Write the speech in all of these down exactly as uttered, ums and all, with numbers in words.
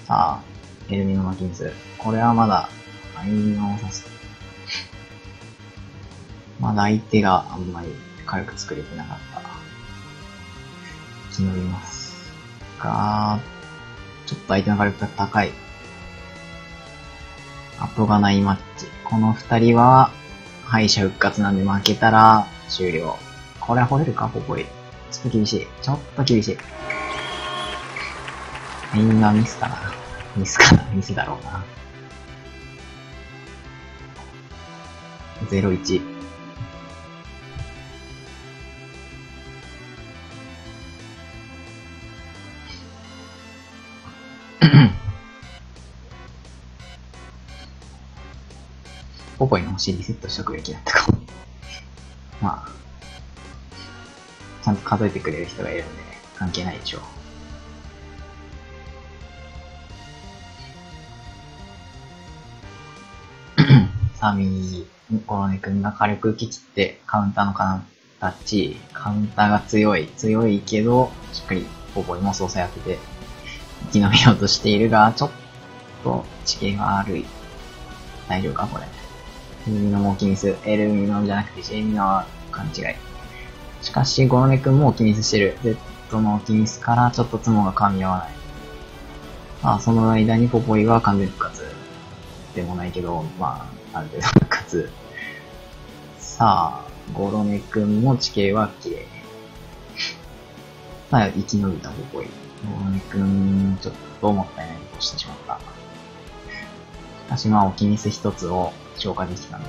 さあ、エルミノ巻きにする。これはまだ、相のさす。まだ相手があんまり軽く作れてなかった。生き延びます。が、ちょっと相手の火力が高い。後がないマッチ。この二人は、敗者復活なんで負けたら終了。これは掘れるかポポイ。ちょっと厳しい。ちょっと厳しい。みんなミスかな。ミスかな。ミスだろうな。ゼロいち。ポポイの星リセットしとくべきだったかも。まあ、ちゃんと数えてくれる人がいるんで、関係ないでしょう。さあ、右、コロネ君が軽く受け切ってカウンターの形、カウンターが強い、強いけど、しっかりポポイも操作当てて生き延びようとしているが、ちょっと地形が悪い。大丈夫かこれ。エルミノも置きミス。エルミノじゃなくてシェミノは勘違い。しかし、ゴロネ君も置きミスしてる。Z の置きミスからちょっとツモが噛み合わない。まあ、その間にポポイは完全復活。でもないけど、まあ、ある程度復活。さあ、ゴロネ君も地形は綺麗。さあ、生き延びたポポイ。ゴロネ君、ちょっともったいないことをしてしまった。しかしまあ、置きミス一つを消化できたので。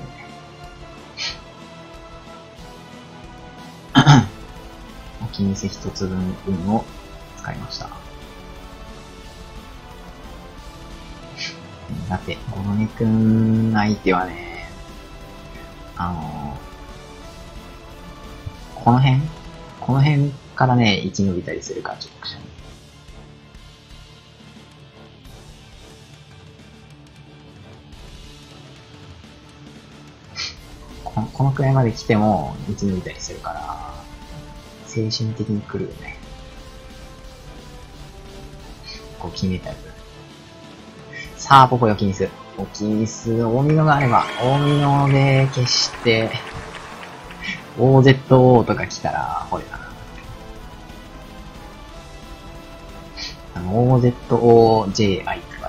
置きミス一つ分運を使いました。だって、ゴロネ君相手はね、あのー、この辺この辺からね、生き延びたりするから、ちょっとくしゃみ。この、このくらいまで来ても生き延びたりするから、精神的に来るよね。こう決めたやつ。さあ、ポポイ置きミス。置きミス、大ミノがあれば、大ミノで消して、オーゼットオー とか来たら、掘れたな。あの、オーゼットオージェーアイ とかで、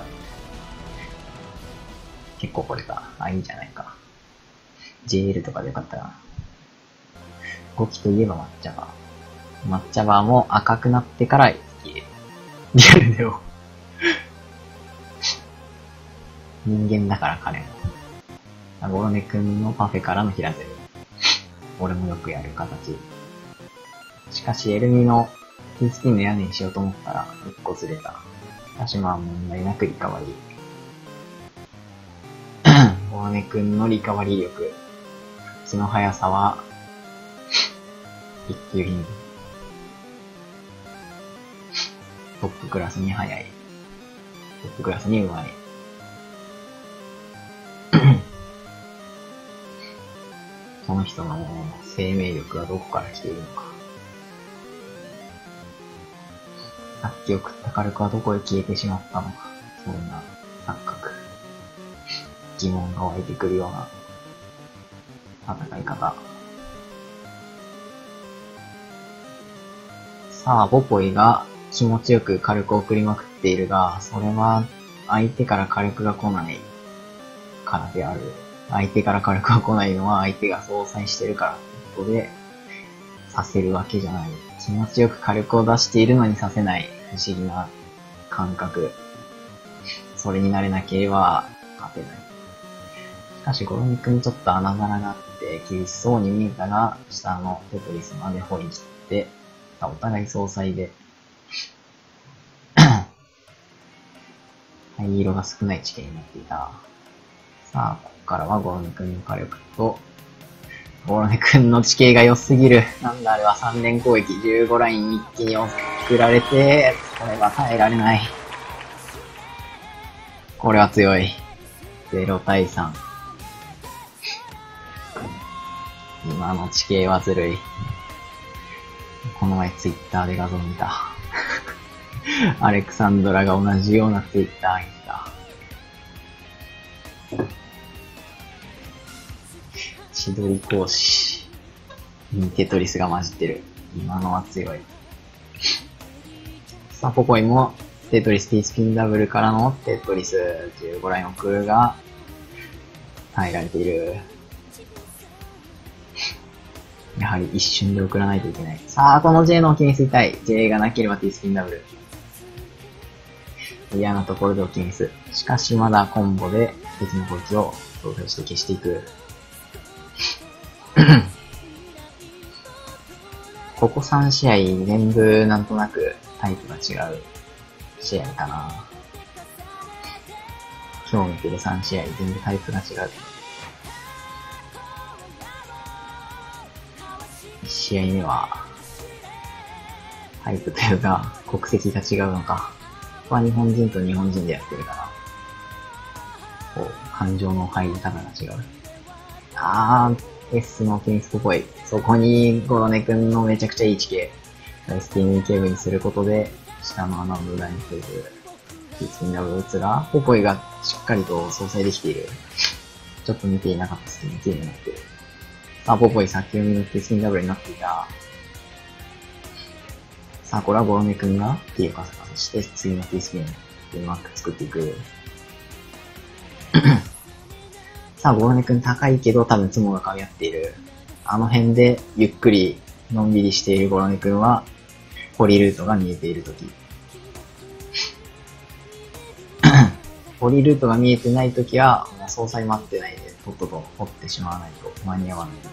結構掘れた。あ、いいんじゃないか。ジェーエル とかでよかったな。ごきといえば抹茶バー。抹茶バーも赤くなってから消える。リアルでよ。人間だから彼も。ゴロネ君のパフェからの平ゼル。俺もよくやる形。しかしエルミの T スピンの屋根にしようと思ったらいっこずれた。しかしまあ問題なくリカバリー。ゴロネ君のリカバリー力。口の速さは一級品。トップクラスに速い。トップクラスにうまい。その人の生命力はどこから来ているのか。さっき送った火力はどこへ消えてしまったのか。そんな錯覚。疑問が湧いてくるような戦い方。さあ、ポポイが気持ちよく火力を送りまくっているが、それは相手から火力が来ないからである。相手から火力が来ないのは相手が相殺してるからってことで、させるわけじゃない。気持ちよく火力を出しているのにさせない不思議な感覚。それに慣れなければ勝てない。しかしゴロネ君ちょっと穴柄があって厳しそうに見えたが、下のテトリスまで掘り切って、お互い相殺で、灰色が少ない地形になっていた。さあ、ここからはゴロネ君の火力と、ゴロネ君の地形が良すぎる。なんだあれはさん連攻撃、じゅうごライン一気に送られて、これは耐えられない。これは強い。ゼロたいさん。今の地形はずるい。この前ツイッターで画像見た。 アレクサンドラが同じようなツイッターに来た。千鳥講師。テトリスが混じってる。今のは強い。さあ、ポコイも、テトリス T スピンダブルからのテトリスじゅうごライン送るが、耐えられている。やはり一瞬で送らないといけない。さあ、この J の置きに吸いたい。J がなければ T スピンダブル。嫌なところで置きミス。しかしまだコンボで敵のこいつを操作して消していく。ここさん試合全部なんとなくタイプが違う試合かな。今日見てるさん試合全部タイプが違う。いち試合目はタイプというか国籍が違うのか。ここは日本人と日本人でやってるから、こう感情の入り方が違う。あー、S のテニスっぽい。そこにゴロネ君のめちゃくちゃいい地形。エスティーニー ケーブにすることで、下の穴を無駄にせず、T スピンダブル打つが、ポポイがしっかりと相殺できている。ちょっと見ていなかったスキン綺麗になってる。さあ、ポポイ先読みの T スピンダブルになっていた。さあ、これはゴロネ君が T をカサカサして、次の T スピンでうまく作っていく。さあ、ゴロネ君高いけど多分ツモが噛み合っている。あの辺でゆっくりのんびりしているゴロネ君は、ポリルートが見えているとき。ポリルートが見えてないときは、もう総裁待ってないで、とっとと掘ってしまわないと間に合わないの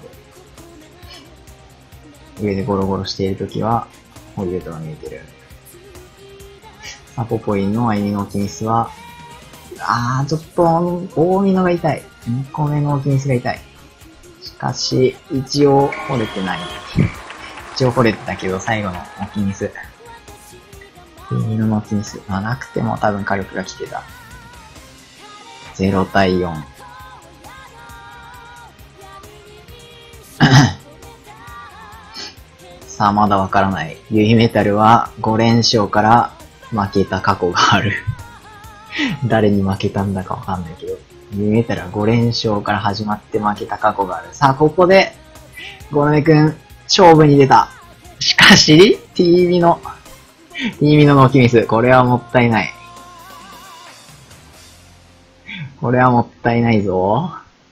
で。上でゴロゴロしているときは、ポリルートが見えてる。さあ、ポポイのアイミのオキミスは、あー、ちょっと、大ミノが痛い。にこめのオキミスが痛い。しかし、一応掘れてない。一応掘れてたけど、最後のオキミス。ミノのオキミス。まあ、なくても多分火力が来てた。ゼロ対よん。さあ、まだわからない。ユイメタルはご連勝から負けた過去がある。誰に負けたんだかわかんないけど。ユイメタルはご連勝から始まって負けた過去がある。さあ、ここで、ゴロネ君、勝負に出た。しかし、T ミノ。T ミノのオキミス。これはもったいない。これはもったいないぞ。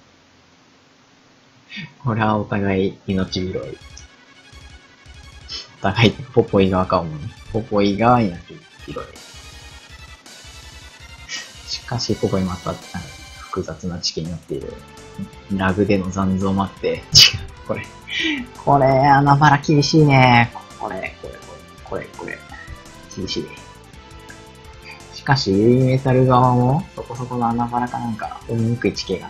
これはお互い命拾い。お互いポポイ側かもね。ポポイ側命拾い。しかし、ポポイまた複雑な地形になっている。ラグでの残像もあって、違う。これ。これ、穴場ら厳しいね。これ、これ、これ、これ、これ。厳しい。しかし、ユイメタル側も、そこそこの穴場らかなんか、追いにくい地形があった。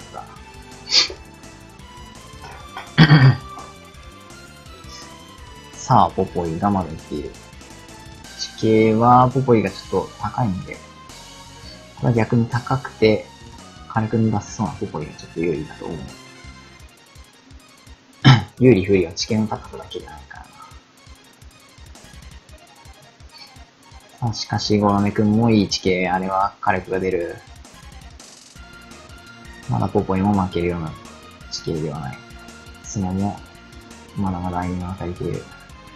さあ、ポポイがまだ言っている。地形は、ポポイがちょっと高いんで、これは逆に高くて、軽くに出せそうなポポイがちょっと有利だと思う。有利不利は地形の高さだけじゃないからな。さあ、しかし、ゴロネ君もいい地形。あれは火力が出る。まだポポイも負けるような地形ではない。スモも、まだまだ歩みが足りている。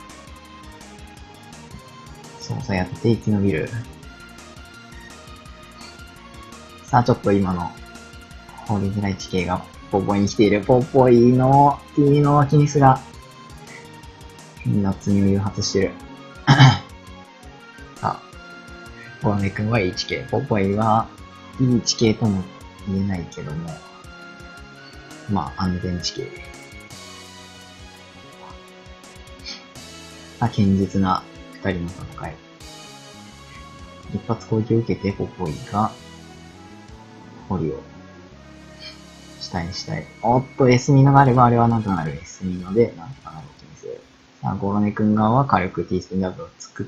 操作やって生き延びる。さあ、ちょっと今の、掘りづらい地形がポポイに来ている。ポポイの T のキニスが、変な罪を誘発してる。さあ、ゴロネ君はいい地形。ポポイはいい地形とも言えないけども、まあ、安全地形。さあ、堅実な二人の戦い。一発攻撃を受けて、ポポイが、掘りを、下にしたい。おっと、S ミノがあれば、あれはなんとなる S ミノで、なんとかなる気にする。さあ、ゴロネ君側は火力 T スピンダブルを作って、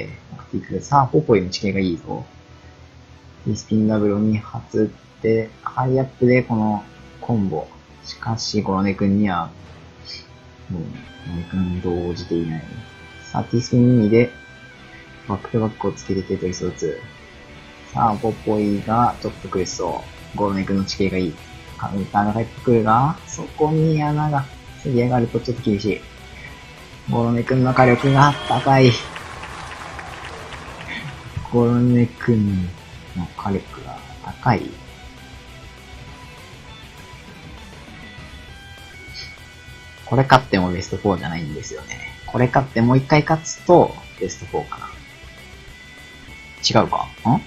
送っていく。さあ、ポポイの地形がいいぞ。T スピンダブルをに発って、ハイアップでこのコンボ。しかし、ゴロネ君には、もう、ゴロネ君動じていない。さあ、T スピンにで、 バックとバックをつけてテトリスを打つ。さあ、ポポイがちょっと苦しそう。ゴロネ君の地形がいい。カウンターが入ってくるが、そこに穴が過ぎ上がるとちょっと厳しい。ゴロネ君の火力が高い。ゴロネ君の火力が高い。これ勝ってもベストフォーじゃないんですよね。これ勝ってもう一回勝つとベストフォーかな。違うか？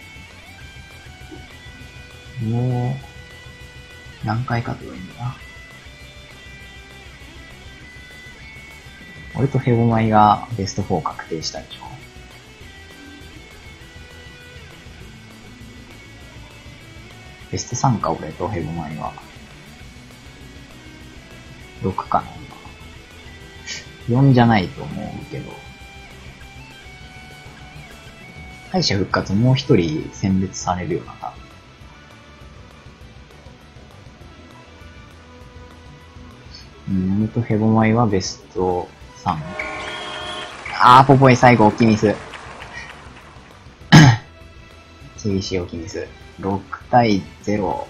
ん？もう、何回勝てばいいんだな。俺とヘボマイがベストフォー確定したでしょ。ベストさんか、俺とヘボマイは。ろくかな、今。よんじゃないと思うけど。敗者復活もう一人選別されるような、多分。うん、俺とヘボマイはベストさん。あー、ポポイ最後大きいミス。厳しい大きいミス。ろくたいゼロ。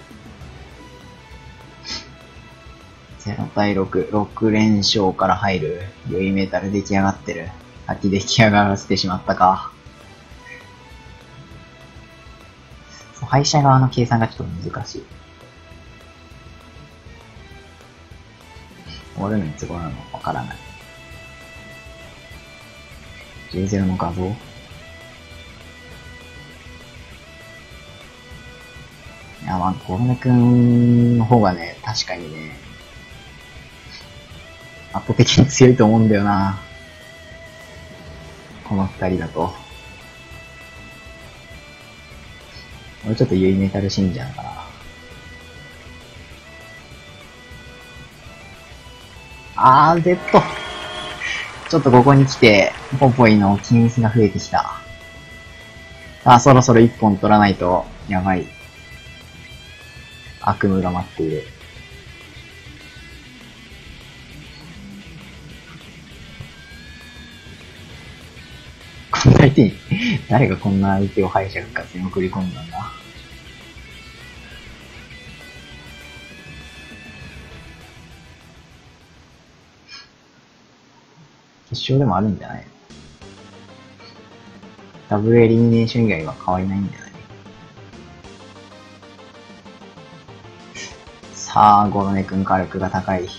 ゼロたいろく。ろく連勝から入る。良いメタル出来上がってる。先出来上がらせてしまったか。そう、敗者側の計算がちょっと難しい。終わるのいつ頃なのわからない。じゅうゼロの画像？いや、まあ、ゴロネくんの方がね、確かにね、圧倒的に強いと思うんだよな。この二人だと。俺ちょっとユイメタル信者だから。あー、Z! ちょっとここに来て、ポポイの金スが増えてきた。さあ、そろそろ一本取らないと、やばい。悪夢が待っている。こんな相手に、誰がこんな相手を敗者復活に送り込んだんだ。決勝でもあるんじゃないの？ダブルエリミネーション以外は変わりないんじゃない？さあ、ゴロネ君火力が高い。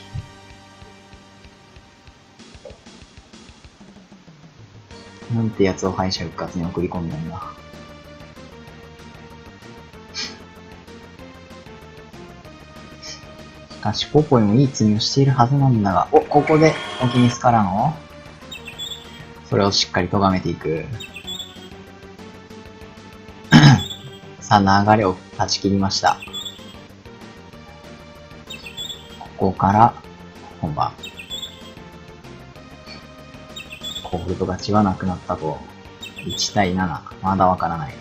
なんてやつを敗者復活に送り込んだんだ。しかし、ポポイもいい罪をしているはずなんだが、お、ここで、オキミスからのそれをしっかり咎めていく。さあ、流れを断ち切りました。ここから、本番。コールド勝ちはなくなったと。いちたいなな。まだわからない。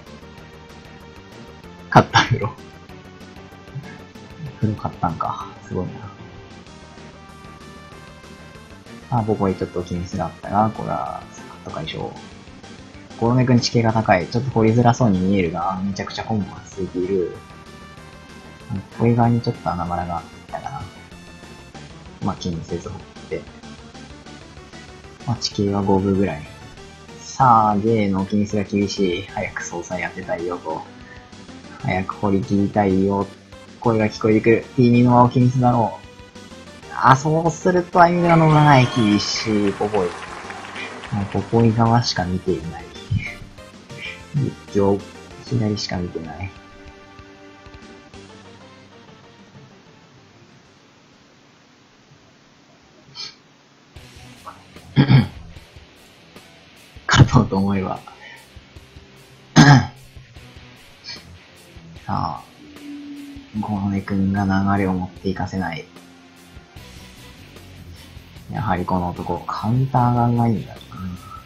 勝ったフロ。フロ勝ったんか。すごいな。あ、ここにちょっと気にすらあったが、これは、勝った解消。ゴロネ君地形が高い。ちょっと掘りづらそうに見えるが、めちゃくちゃコンボが続いている。これ側にちょっと穴場があったかな。まあ、気にせず掘って。まあ、地形はごぶぐらい。さあ、J の気にすが厳しい。早く総裁当てたいよと。早く掘り切りたいよ。声が聞こえてくる。ティーにの輪を気にすだろう。あ、そうするとアイミが乗らない。厳しい。ポポイ。もうポポイ側しか見ていない。実況、左しか見てない。勝とうと思えば。さあ、ゴロネ君が流れを持っていかせない。やはりこの男、カウンターがうまいんだろうな。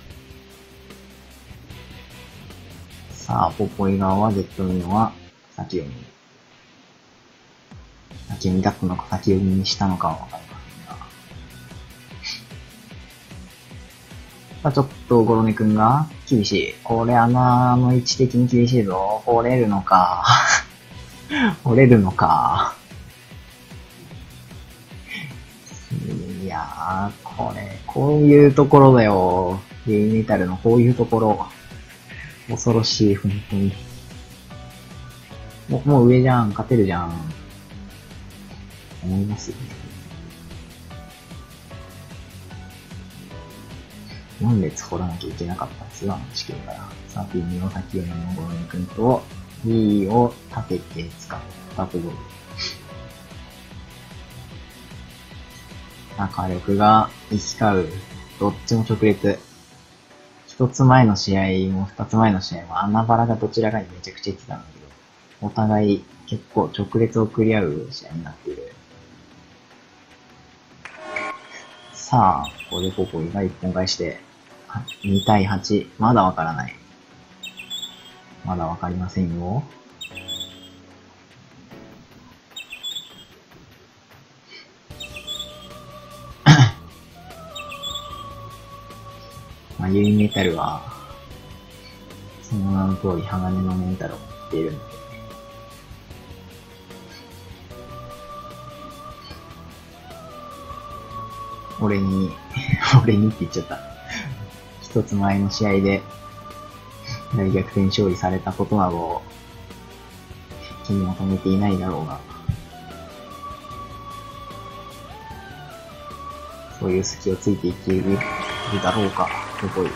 さあ、ポポイ側は Z ミノは先読み。先読みだったのか先読みにしたのかはわかりませんが。 あ、ちょっとゴロネくんが厳しい。これ穴の位置的に厳しいぞ。掘れるのか。掘れるのか。いやー、これ、こういうところだよ。ヘイメタルのこういうところ。恐ろしい、本当に。もう、もう上じゃん。勝てるじゃん。思いますよね。よん列掘らなきゃいけなかったんですよ、あの地形から。さて、宮崎山のゴロネくんと B を立てて使ったところ。火力が行き交う。どっちも直列。一つ前の試合も二つ前の試合も穴バラがどちらかにめちゃくちゃ言ってたんだけど、お互い結構直列を繰り合う試合になっている。さあ、ここでポポイが一本返して、に対はち。まだわからない。まだわかりませんよ。まあ、ユイメタルは、その名の通り鋼のメンタルを持っているので、俺に、俺にって言っちゃった。一つ前の試合で大逆転勝利されたことなどを気にも留めていないだろうが、そういう隙をついていけるだろうか、すごい。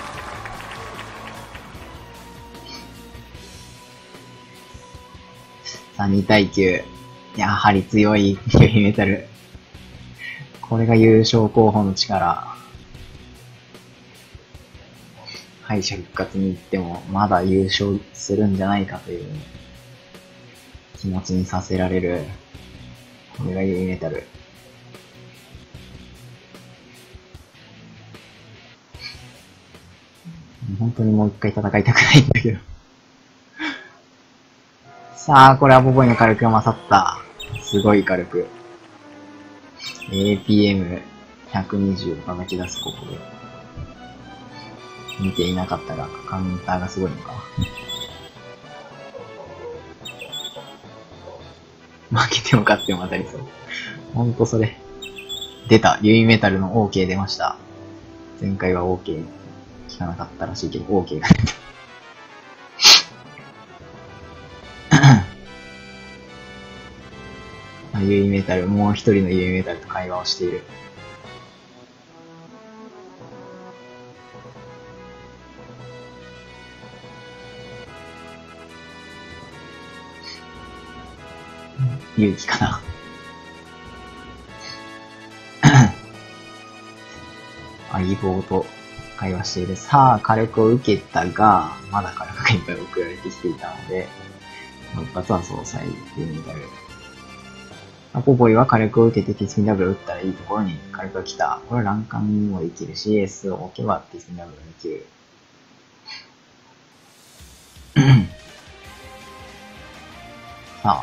さあ、に対きゅう。やはり強いヘビーメタル。これが優勝候補の力。敗者復活に行ってもまだ優勝するんじゃないかという気持ちにさせられる。これがヘビーメタル。本当にもう一回戦いたくないんだけど。さあ、これはポポイの火力が勝った。すごい火力。エーピーエムひゃくにじゅう を叩き出すここで。見ていなかったが、カウンターがすごいのか。負けても勝っても当たりそう。ほんとそれ。出た。ユイメタルの OK 出ました。前回は OK 聞かなかったらしいけど、OK が出た。ユイメタル、もう一人のユイメタルと会話をしている。勇気かな。相棒と会話している。さあ、火力を受けたが、まだ火力がいっぱい送られてきていたので、もう一発は総裁ユイメタル。ポポイは火力を受けてティスミンダブルを打ったらいいところに火力が来た。これは欄干にもできるし、エースを置けばティスミンダブルができる。さあ。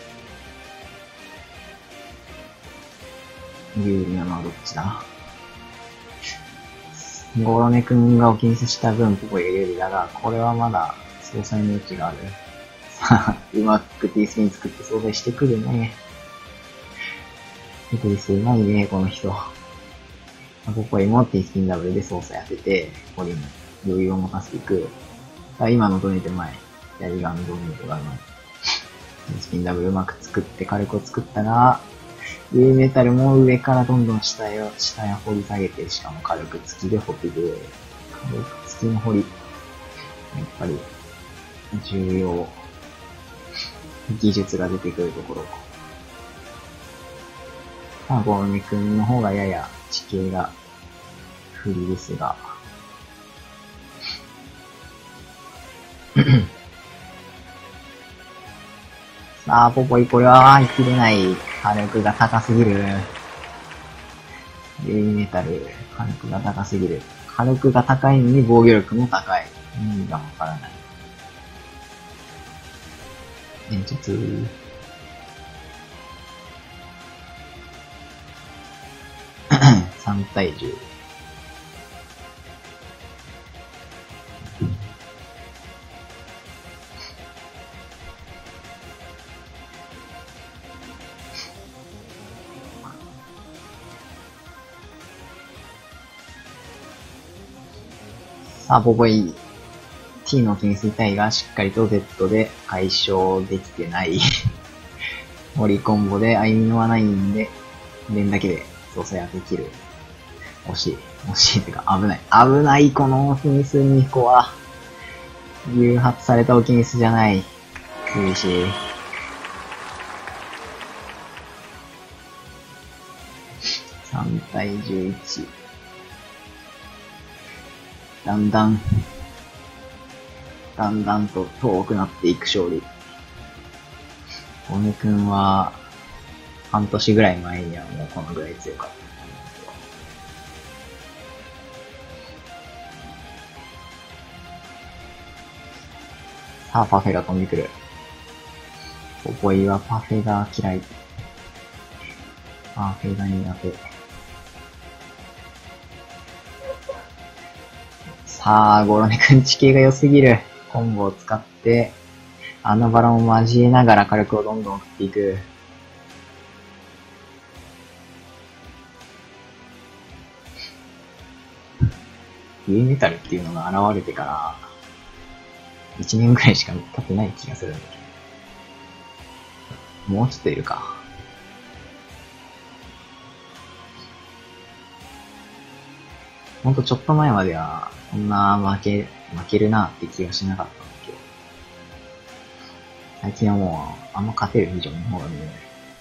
有利なのはどっちだ？ゴロネ君がお気にさした分、ポポイが有利だが、これはまだ総裁の余地がある。さあ、うまくティスミン作って総裁してくるね。テトリスうまいね、この人。ポポイもティスピンダブルで操作当てて、ここに余裕を持たせていく。さあ、今のドネート前。左側のドネートがうまい。ティスピンダブルうまく作って火力を作ったが、ユイメタルも上からどんどん下へ、下へ掘り下げて、しかも火力付きで掘っていく。火力付きの掘り。やっぱり、重要。技術が出てくるところ。まあ、ゴロネ君の方がやや地形が不利ですが。さあ、ポポイこれは生きれない。火力が高すぎる。ユイメタル、火力が高すぎる。火力が高いのに防御力も高い。意味がわからない。演出。さん対じゅう。 さあ、ポポイ、T の金水体がしっかりと Z で解消できてない。森コンボで歩みのはないんで、連だけで操作ができる。惜しい。惜しいってか、危ない。危ない、このオキミスにこは。誘発されたオキミスじゃない。厳しい。さん対じゅういち。だんだん、だんだんと遠くなっていく勝利。小野くんは、半年ぐらい前にはもうこのぐらい強かった。さあ、パフェが飛んでくる。ポポイはパフェが嫌い。パフェが苦手。さあ、ゴロネくん地形が良すぎる。コンボを使って、あのバラも交えながら火力をどんどん送っていく。ユーメタルっていうのが現れてから、いちねんくらいしか経ってない気がするんだけど。もうちょっといるか。ほんとちょっと前までは、こんな負け、負けるなって気がしなかったんだけど。最近はもう、あんま勝てる以上の方が見えない。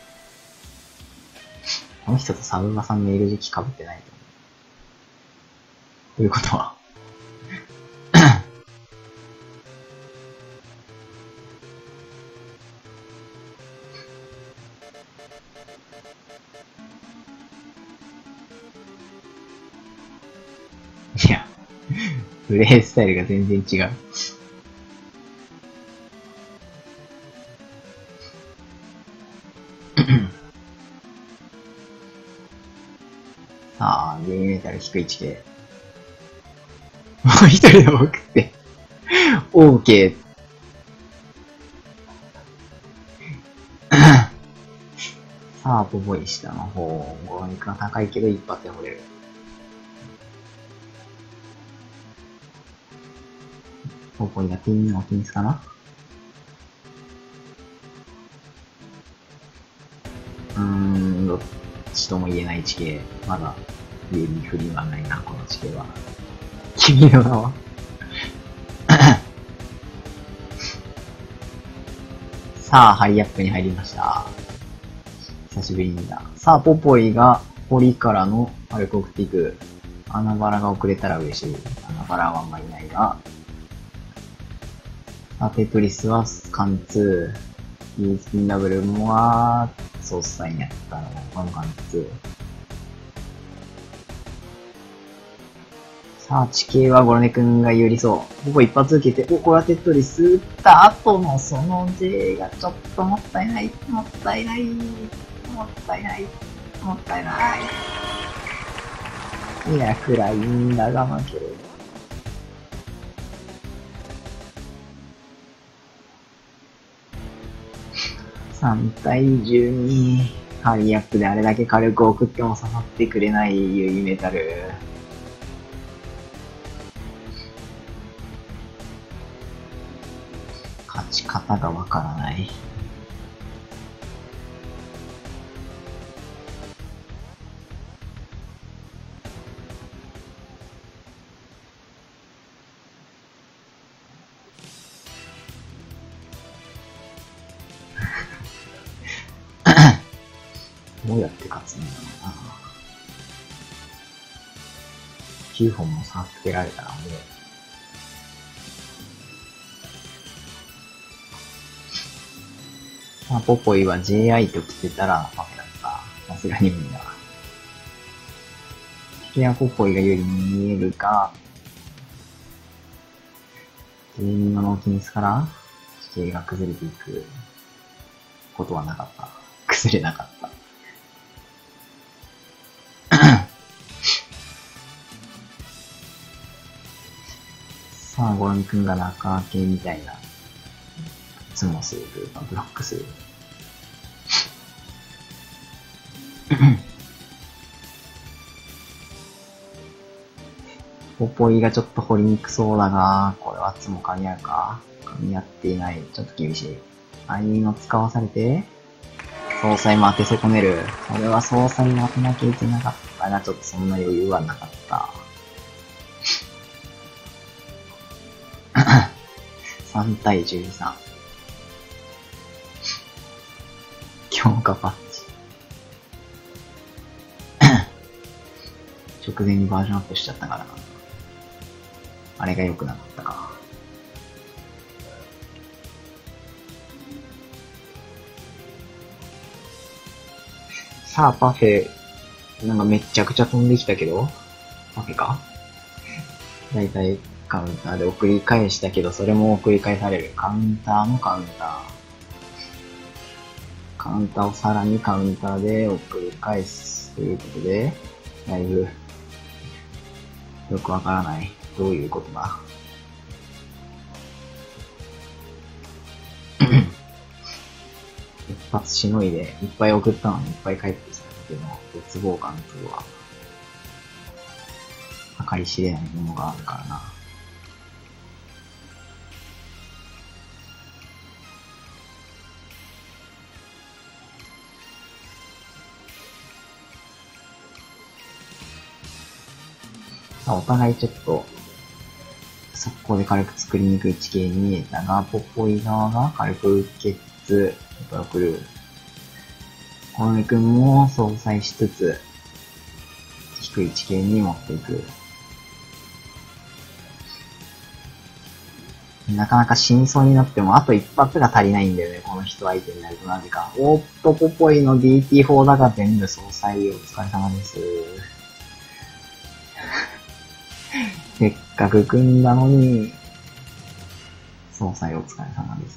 この人とサブバさんのいる時期被ってないと思う。ということは。いや、プレイスタイルが全然違う。さあ、ゲームメータル低い地形。もう一人で送って。OK。さあ、ポポイ下の方、ゴロ肉が高いけど一発で掘れる。ポポイがピンのピンスかな。うーん、どっちとも言えない地形。まだ、指振りはないな、この地形は。君の名はさあ、ハリアップに入りました。久しぶりにだ。さあ、ポポイが堀からの火力を送っていく。穴バラが遅れたら嬉しい。穴バラはあんまりいないが。さあ、テトリスは貫通。イースピンダブルもは、ソースサインやったの。この貫通。さあ、地形はゴロネくんが有利そう。ポポ一発受けて、お、これはテトリス打った後のその J がちょっともったいない。もったいない。もったいない。もったいない。いや、暗いんだが負ける。さん対じゅうに。ハリーアップであれだけ火力を送っても刺さってくれないユイメタル。勝ち方がわからない。どうやって勝つんだろうな。きゅうほんも差つけられたらもう。まあ、ポポイは ジェーアイ と来てたらパフェだった。さすがにみんな。キアポポイが有利に見えるが、ゲームのノーキンスから地形が崩れていくことはなかった。崩れなかった。さあ、ゴロン君が中系みたいな、ツモするというか、ブロックする。 ポポイがちょっと掘りにくそうだが、これはつも噛み合うか噛み合っていない。ちょっと厳しい。アニの使わされて、総裁も当て損ねる。これは総裁も当てなきゃいけなかったが、ちょっとそんな余裕はなかった。さん対じゅうさん。強化パッチ。直前にバージョンアップしちゃったからな。あれが良くなかったか。さあ、パフェ、なんかめちゃくちゃ飛んできたけど、パフェか？だいたいカウンターで送り返したけど、それも送り返される。カウンターのカウンター。カウンターをさらにカウンターで送り返すということで、だいぶ、よくわからない。どういうことだ。一発しのいで、いっぱい送ったのにいっぱい返ってきた時の絶望感というのは、計り知れないものがあるからな。さあ、お互いちょっと、速攻で軽く作りにくい地形に見えたが、ポポイ側が軽く受けつつ、送る。コロネ君も相殺しつつ、低い地形に持っていく。なかなか死にそうになっても、あと一発が足りないんだよね、この人相手になるとなぜか。おーっと、ポポイの ディーティーフォー だが全部相殺。お疲れ様です。せっかく組んだのに、相殺お疲れ様です。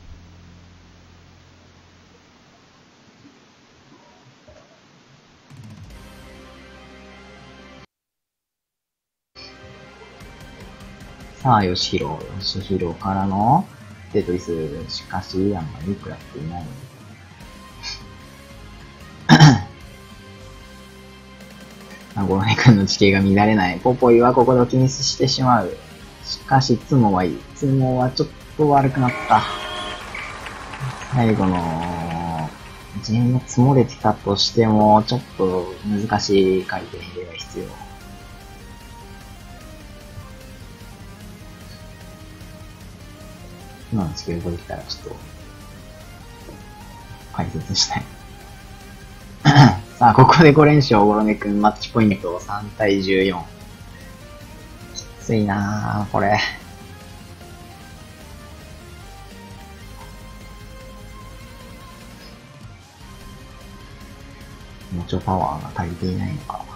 さあ、よしひろ。よしひろからのテトリス。しかし、あんまり食らっていない。ゴロネ君の地形が乱れない。ポポイはここでお気にしてしまう。しかし、ツモはいい。ツモはちょっと悪くなった。最後の、陣営が積もれてたとしても、ちょっと難しい回転が必要。今のスキルができたらちょっと、解説したい。さあ、ここでご連勝、ゴロネ君マッチポイントさん対じゅうよん。きついなぁ、これ。もうちょパワーが足りていないのか。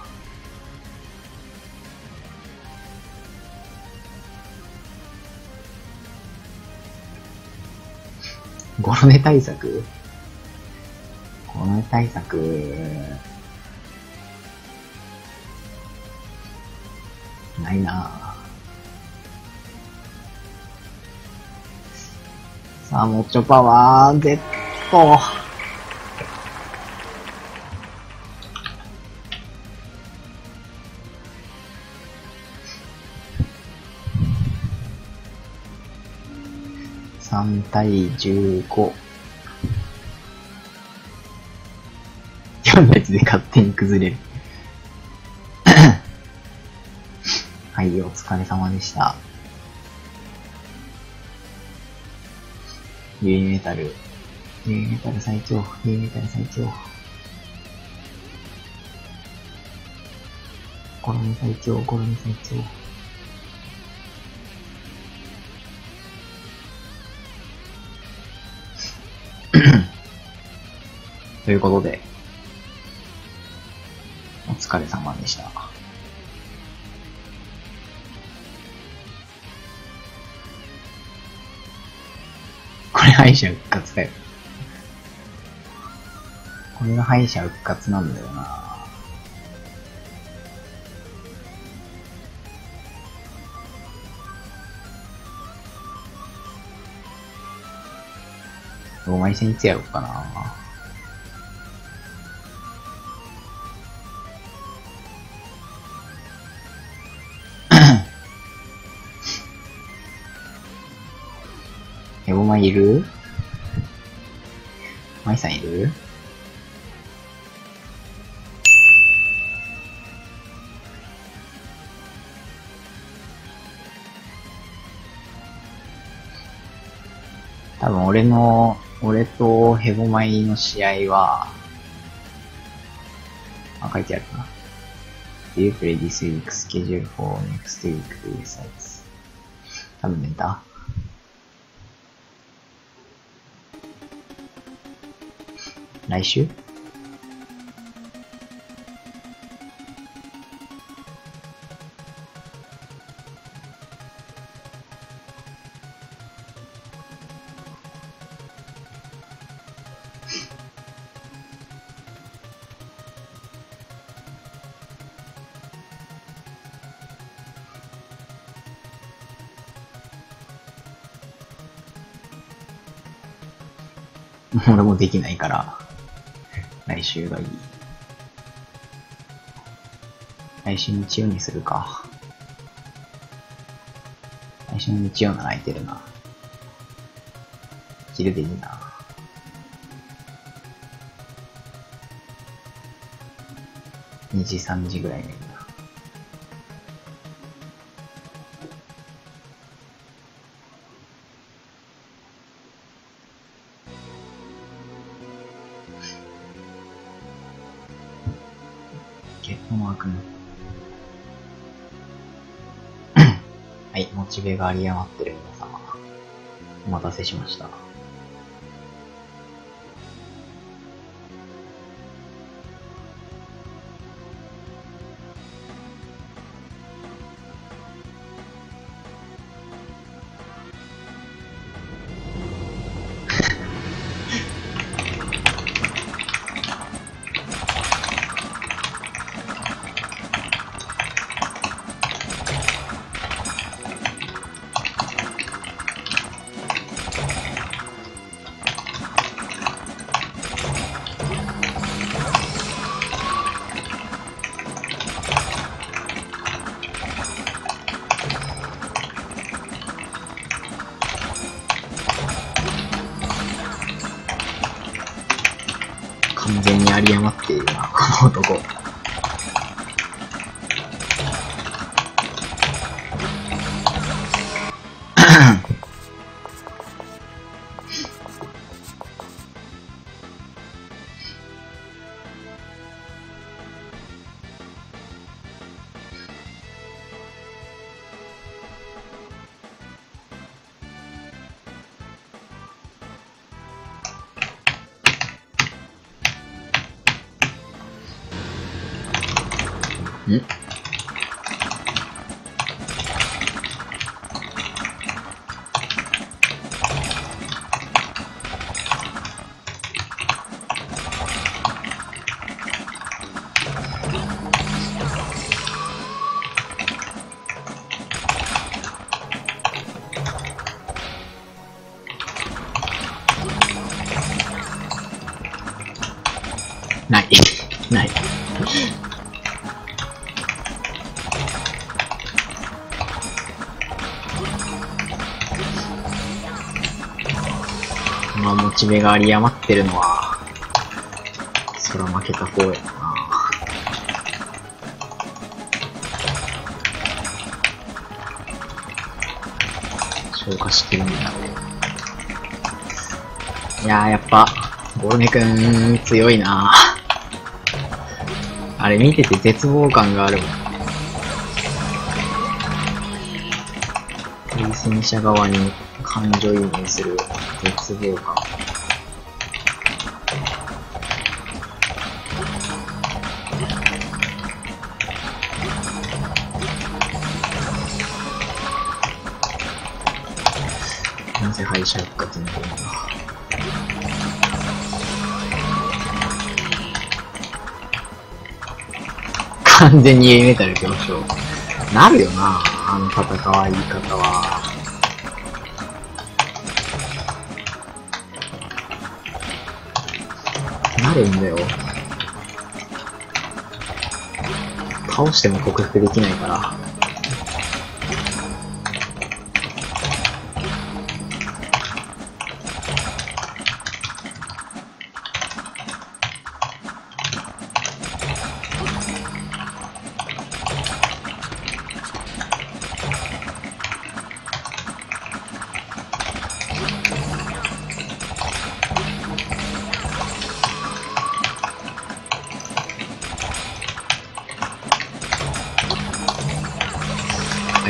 ゴロネ対策ゴロネ対策ないなぁ。さあ、もうちょパワー、Z。さん対じゅうご。よん列で勝手に崩れる。はい、お疲れ様でした。ユイメタル。ユイメタル最強。ユイメタル最強。コロネ最強、コロネ最強。ということで、お疲れ様でした。これ敗者復活だよ。これが敗者復活なんだよな。お前戦いつやろうかな。 マいる？マイさんいる？多分俺の、俺とヘボマイの試合は、あ、書いてあるな。Do you play this week? Schedule for next week besides. 多分メンター来週俺もできないから、来週がいい。来週日曜にするか。来週の日曜なら空いてるな。昼でいいな。にじ、さんじぐらいがいいな。はい、モチベが有り余ってる皆様、お待たせしました。完全に有り余っているな、この男。ん？ない。ない。まあ、モチベが有り余ってるのは、そら負けた方やな。消化してるんだね。いやー、やっぱ、ゴルネくん、強いな。あれ見てて絶望感があるもん。対戦者側に感情移入する絶望感。なぜ敗者復活になるんだ。完全にヘビーメタル表彰。なるよな、あの戦い方は。なるんだよ。倒しても克服できないから。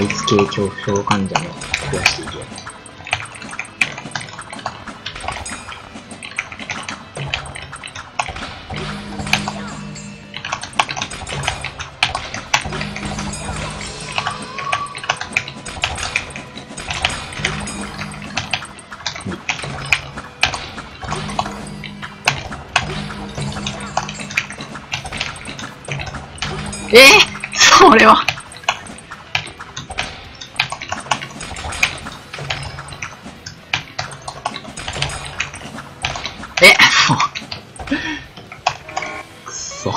つ系恐怖症患者も増やしていけ。えー、それは。え、もう。くそ。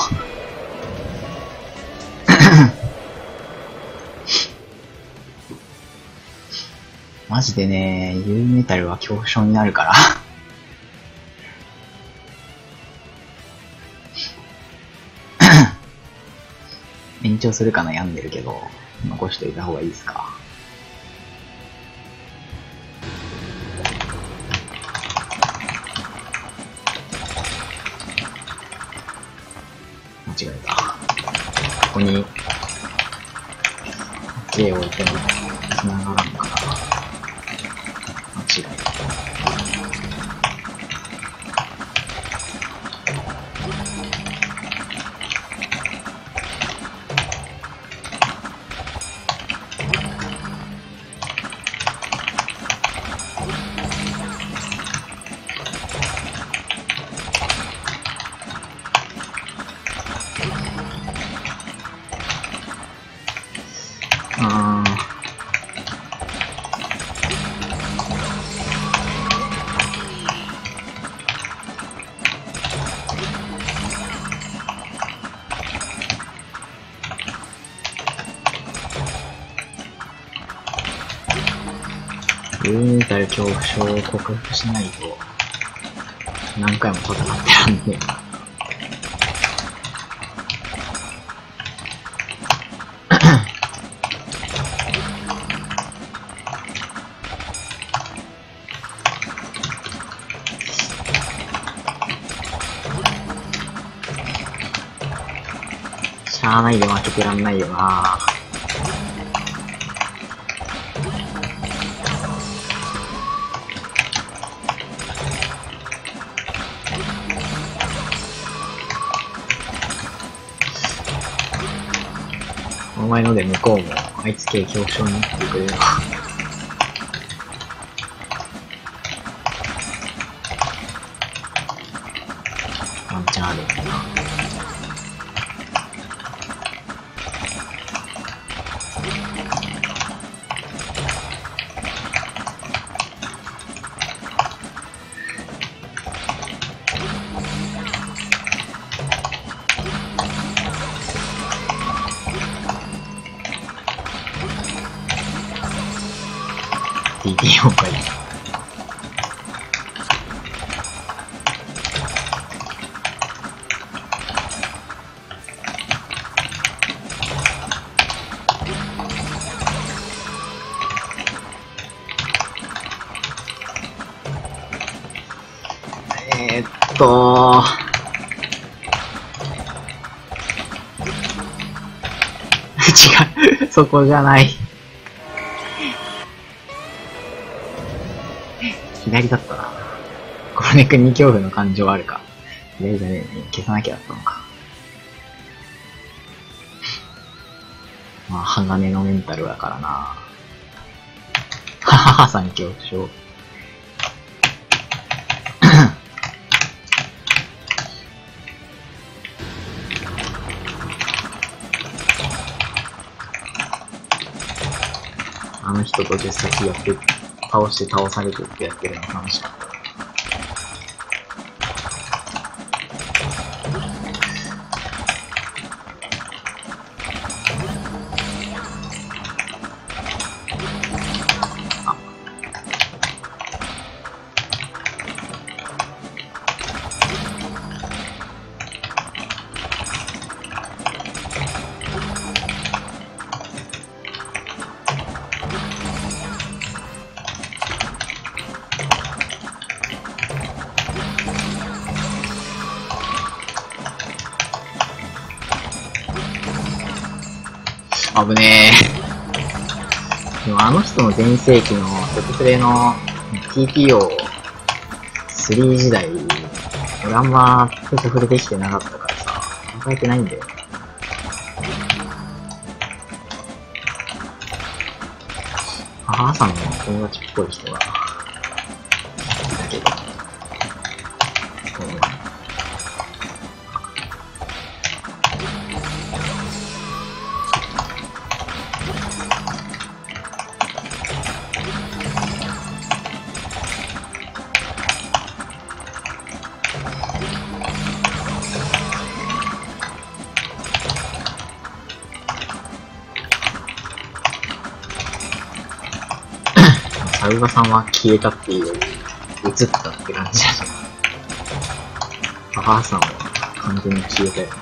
マジでね、ユーメタルは恐怖症になるから。延長するか悩んでるけど、残しといた方がいいですか。間違えた。ここに K を置いても繋がらんかな。間違えた。ユーメタル恐怖症を克服しないと何回も戦ってらんねえな。しゃあないで負けてらんないよな。お前ので向こうもあいつ系恐怖症になってくれる。ワンチャンあるよな。ティーティー 崩壊。えー、っと違う、そこじゃない。左だったな。コロネ君に恐怖の感情あるか。左じゃねえね。消さなきゃだったのか。まあ、鋼のメンタルだからな。はははさん恐怖症。あの人と実際やって倒して倒されてってやってるの楽しかった。危ねえ。 でもあの人の全盛期のトププレの ティーピーオースリー 時代、俺あんまトププレできてなかったからさ、考えてないんだよ。母さんの友達っぽい人がいたけど、サウガさんは消えたっていうより、映ったって感じだね。母さんは完全に消えたよね。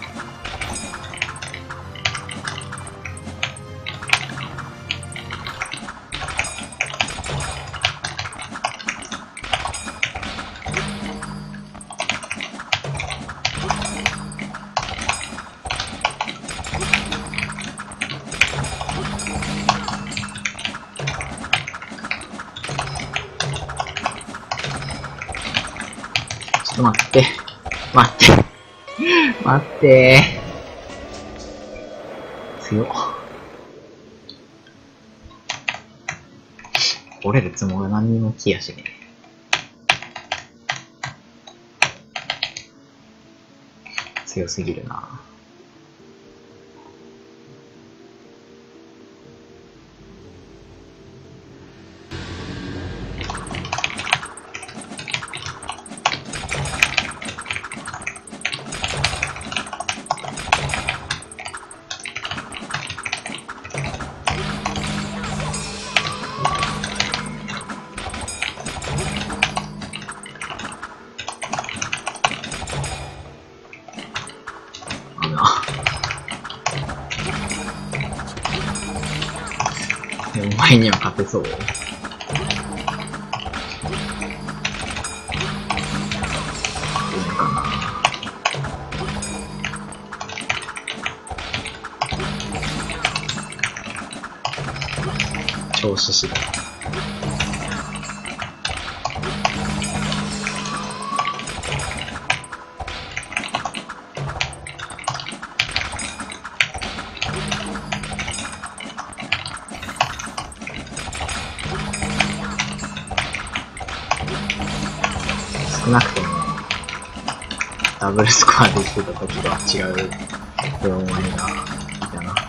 ちょっと待って。待って。待ってー。強っ。折れるつもりは何にも気やしねえ。強すぎるな。お前には勝てそう。いいのかな。調子次第。少なくともダブルスコアできてた時とは違うって思いがいたな。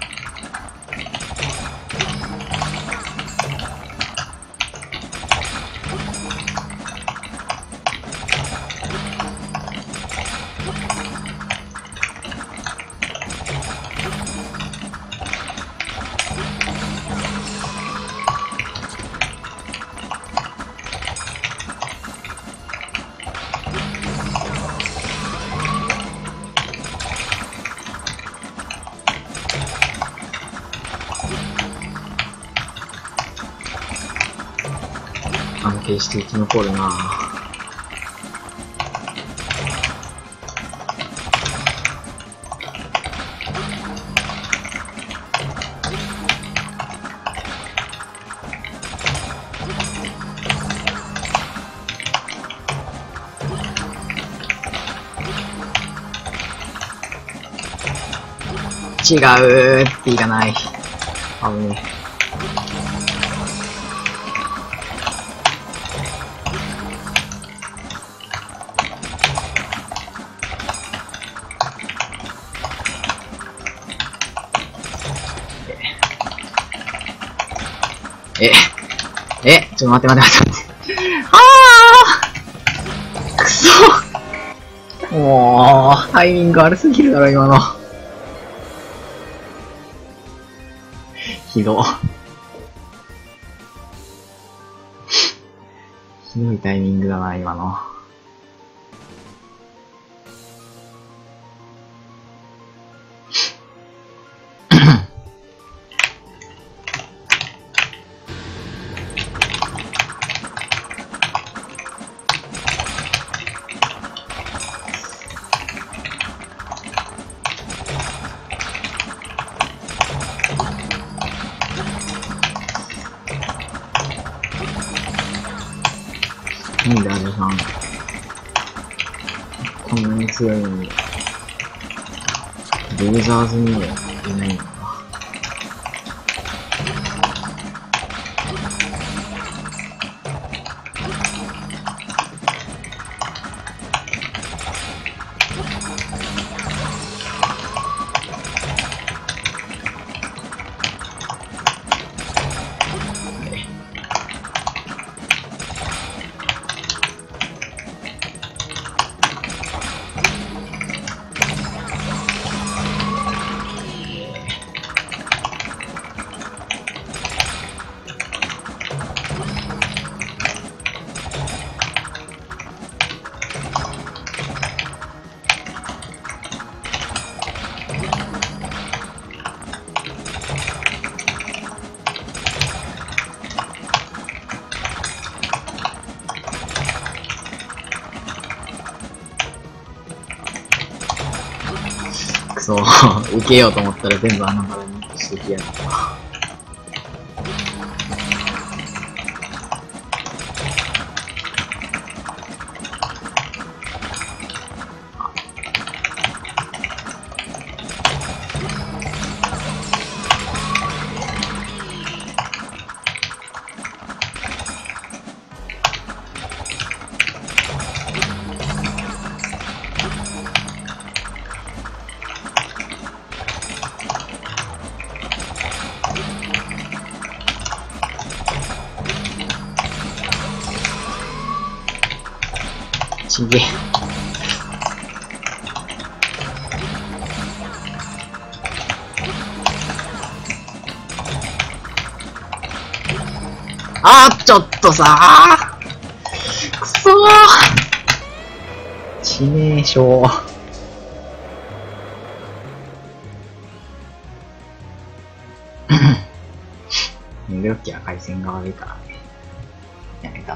安定して生き残るなぁ。違うーっていかない。危ねえ。え、え、ちょっと待って待って待って待って。あーくそもう、タイミング悪すぎるだろ、今の。ひど。ひどいタイミングだな、今の。 さん。こんなに強いのに、ルーザーズにもいないのか。そう、受けようと思ったら全部あの場にしてきやがった。ちげえ。あー、ちょっとさー。くそー。致命傷。入力機は回線が悪いからね。やめたって。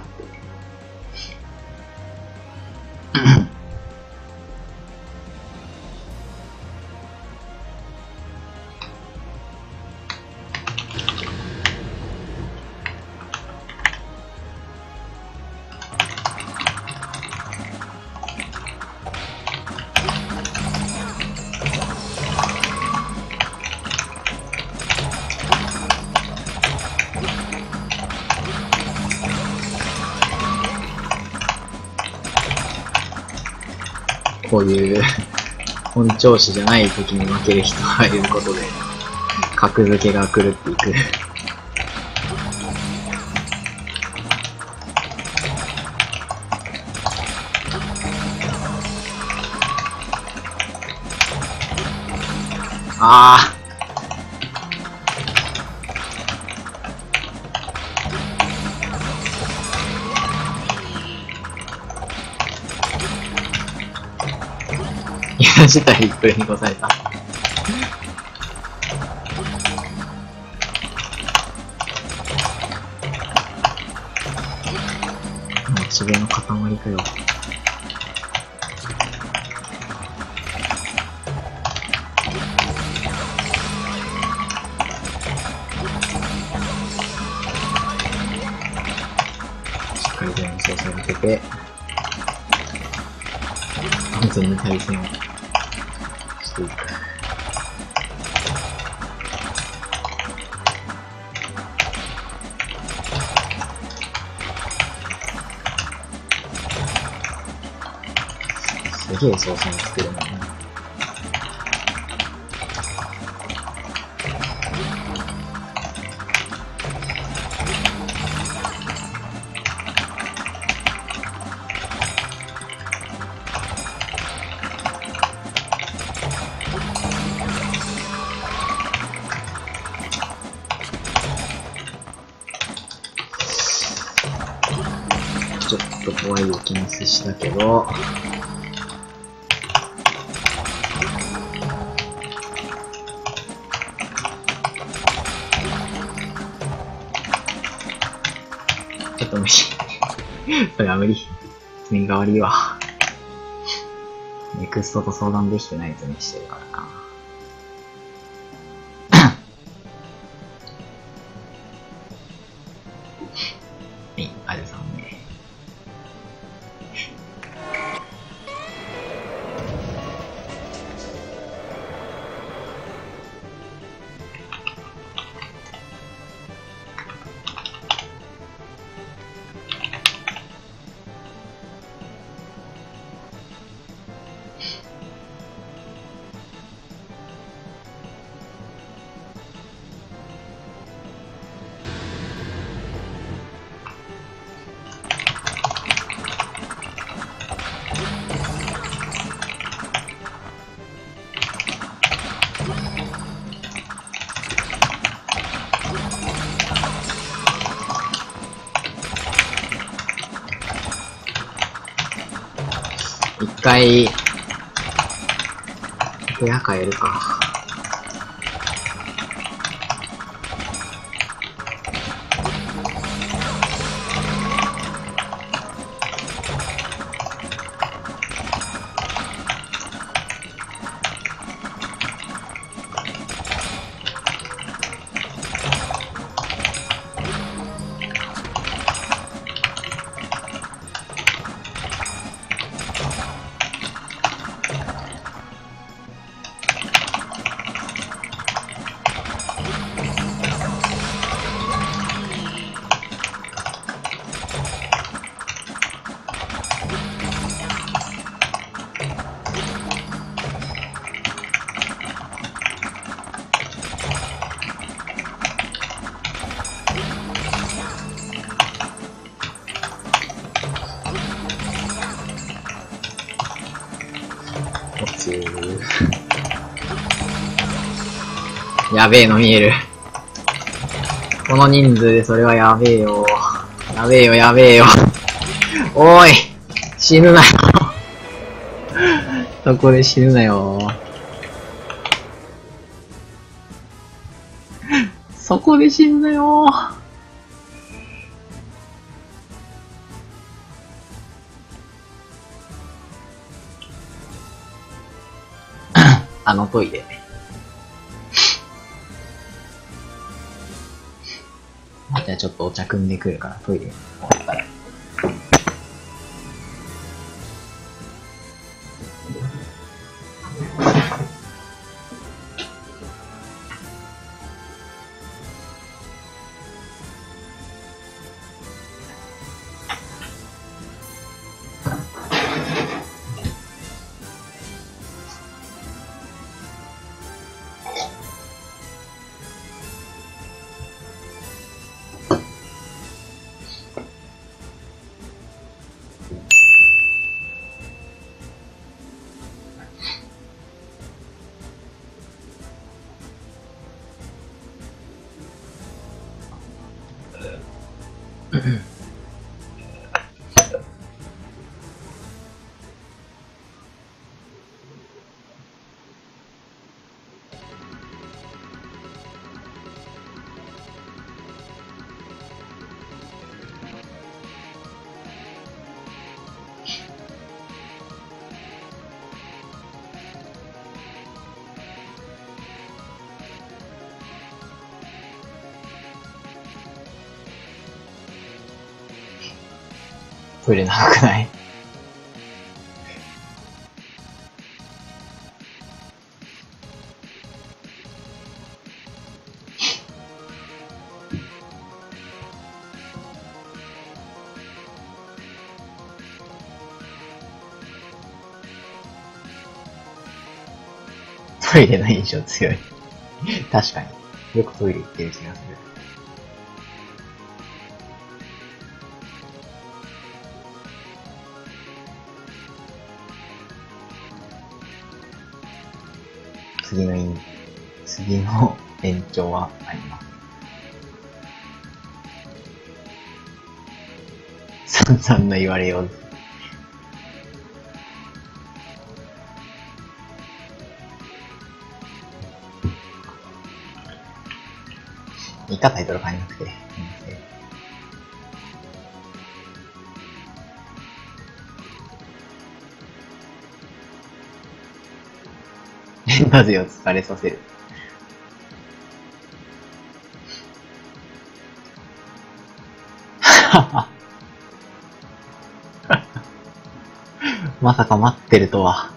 こういう本調子じゃない時に負ける人がいることで格付けが狂っていく。ああ。自体これにございた。モチベの塊かよ。しっかり全員操作を受けて完全に対戦をしていく。すげえ操作を作るのね。ちょっと怖い置きミスしたけど、ちょっと無理。それは無理。爪が悪いわ。ネクストと相談できてないやつにしてるからな。はい、あれさんね。 一回、部屋変えるか。やべえの見える。この人数でそれはやべえよ。やべえよ、やべえよ。おーい、死ぬなよ。そこで死ぬなよ。そこで死ぬなよ。あのトイレ。じゃあちょっとお茶汲んでくるからトイレ終わったら。トイレ長くない？トイレの印象強い。確かに。よくトイレ行ってる気がする。次のイン、次の延長はあります。散々な言われよう。いいかタイトル変えなくて。なぜを疲れさせる。まさか待ってるとは。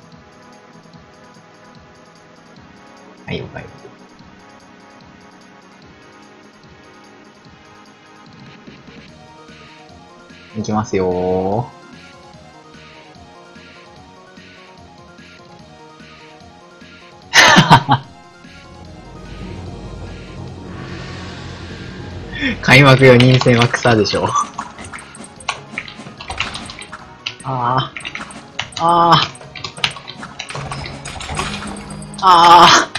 はい、了解。いきますよー。開幕よにん戦は草でしょ。ああ。ああ。ああ。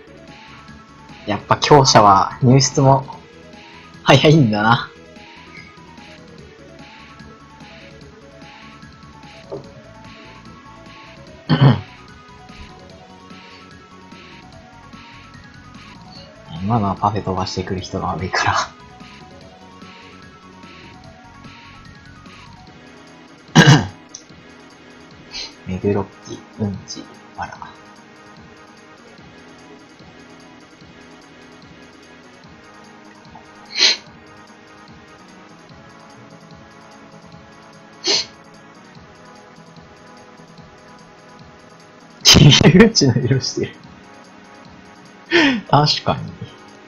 やっぱ強者は入室も早いんだな。 今のはパフェ飛ばしてくる人が悪いから。メグロッキ、うんち、あら。君うんちの色してる。確かに。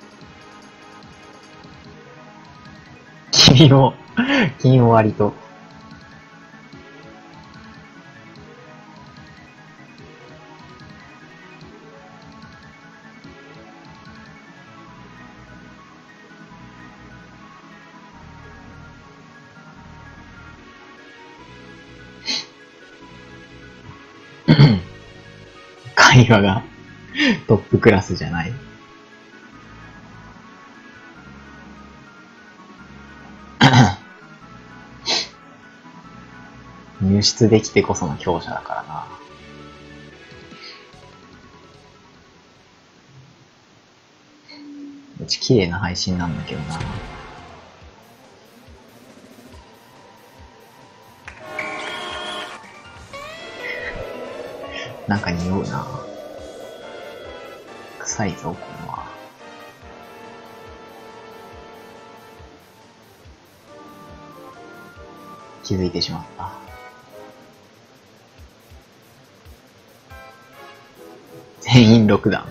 君も、君も割と。会話がトップクラスじゃない。入室できてこその強者だからな。うち綺麗な配信なんだけどな。なんか匂うな。臭いぞ、これは。気づいてしまった。全員ろく段。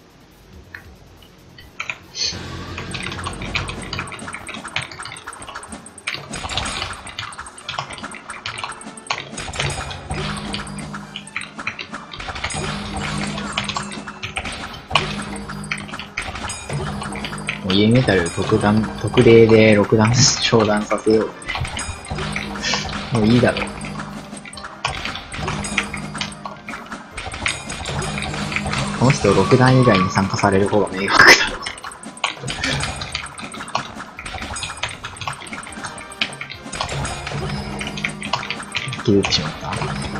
もうイエメタル特段、特例でろく段昇段させよう。もういいだろう。この人ろく段以外に参加される方が迷惑だろ。気づいてしまった。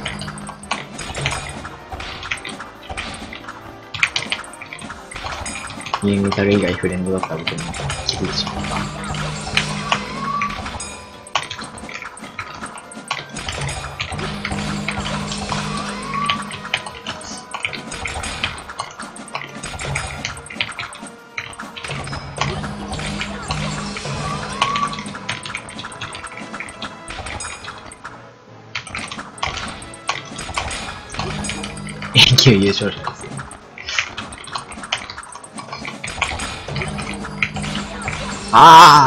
イエメタル以外フレンドだったことに気づいてしまった。永久優勝者ですよ。あ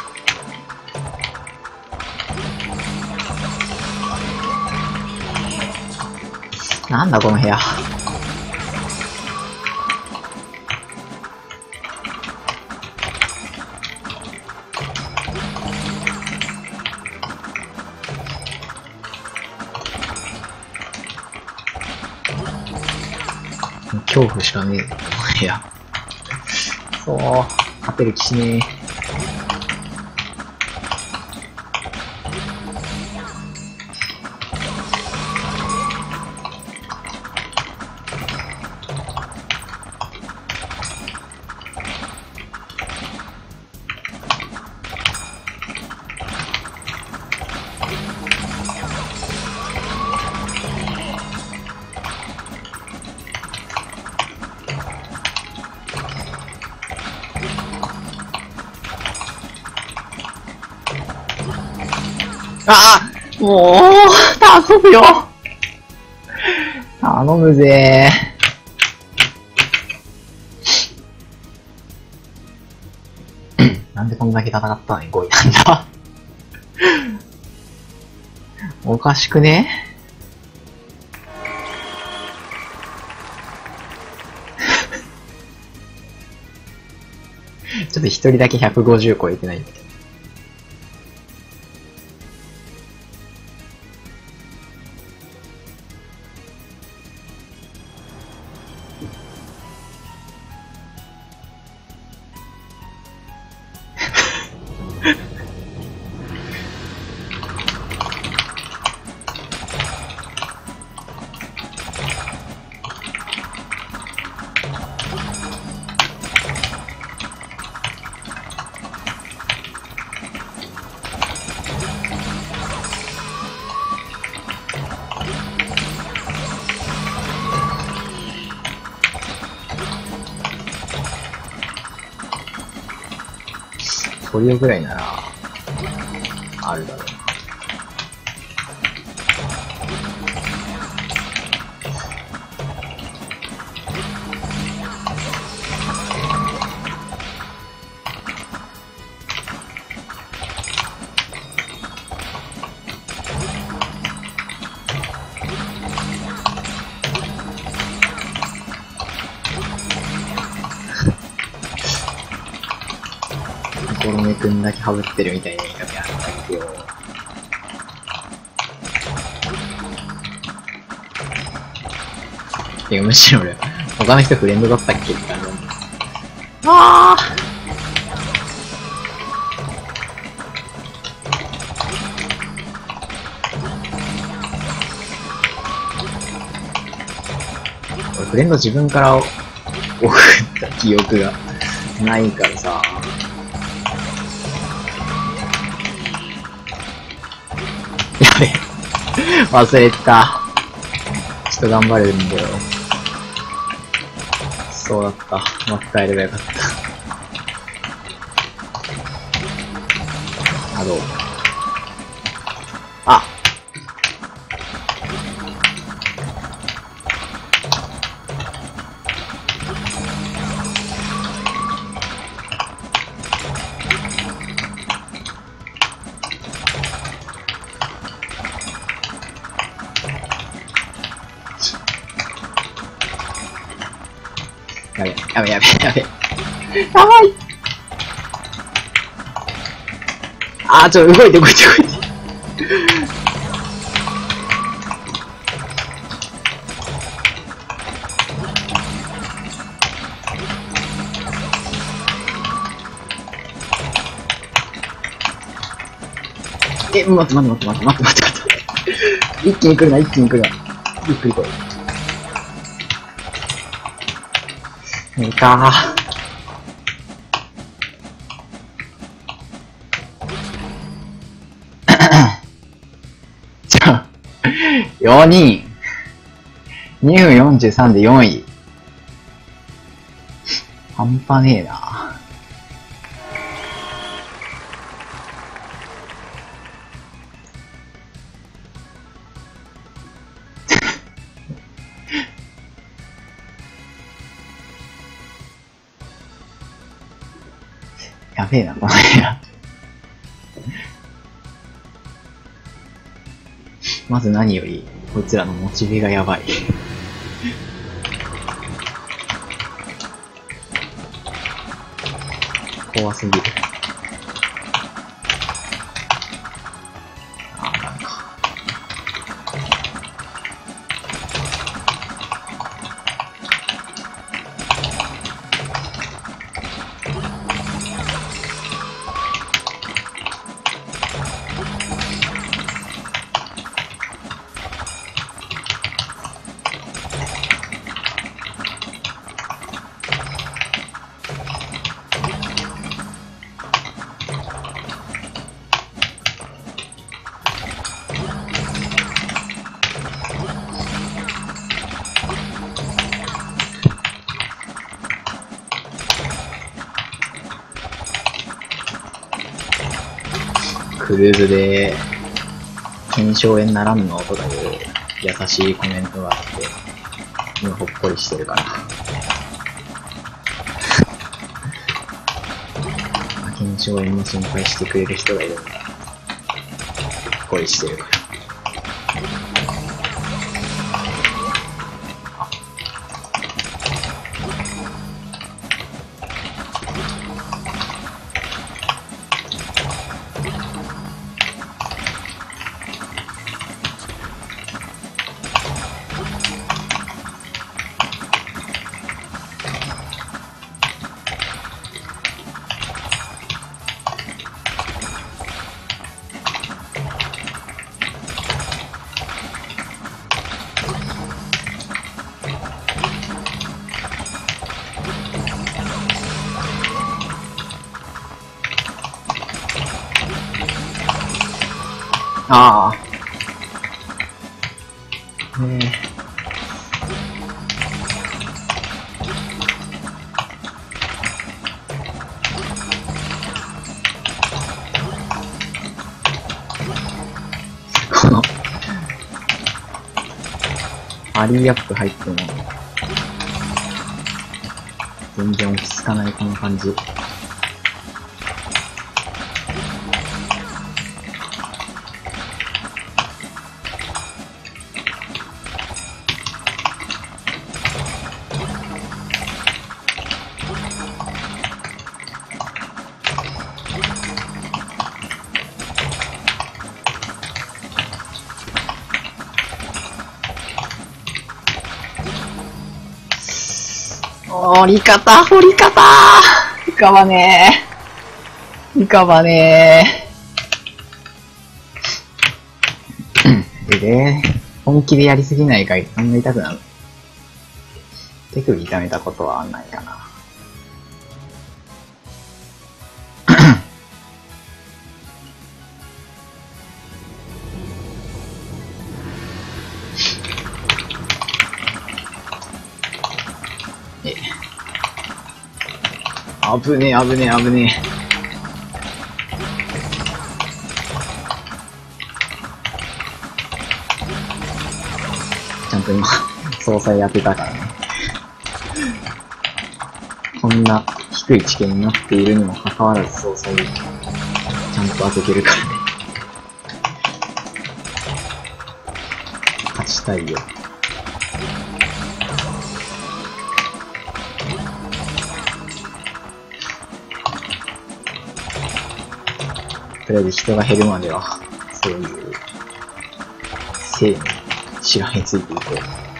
ーなんだこの部屋。恐怖しかねえ、この部屋。そう、勝てる気しねえ。ああもう、頼むよ頼むぜなんでこんだけ戦ったのにごいなんだおかしくねちょっと一人だけひゃくごじゅう超えてないんだけど。 トリオぐらいなら、あるだろうな。コロネくんだけハブってるみたいな言い方やったけど。てかむしろ俺、他の人フレンドだったっけって感じなんだ。ああ俺フレンド自分から送った記憶がないからさ。やべえ。忘れた。ちょっと頑張れるんだよ。そうだった。巻き替えればよかった。あ、どうあやべ、やべ、やべ、やべ。やばい。あー、ちょ、動いて、動いて、動いて。え、待って待って待って待って待って待って待って。一気に来るな、一気に来るな。ゆっくり来い。いいかじゃあ、よにん。にふんよんじゅうさんでよんい。半端ねえな。やべえな、この部屋。まず何より、こいつらのモチベがやばい。怖すぎる。ああ、なんか。クルーズで、腱鞘炎ならんのとかいう優しいコメントがあって、今ほっこりしてるから。腱鞘炎の心配してくれる人がいるんだ。ほっこりしてるから。ああ。ねえ。 この、アリーアップ入っても、全然落ち着かないこの感じ。掘り方、掘り方浮かばねえ。浮かばねえ。でね、本気でやりすぎないかい、そんな痛くなる。手首痛めたことはないかな。あぶねえ、あぶねえ、あぶねえ。ちゃんと今、総裁やってたからね。こんな低い地形になっているにもかかわらず総裁、ちゃんと当ててるからね。勝ちたいよ。とりあえず人が減るまでは、そういう、生にしがみついていこう。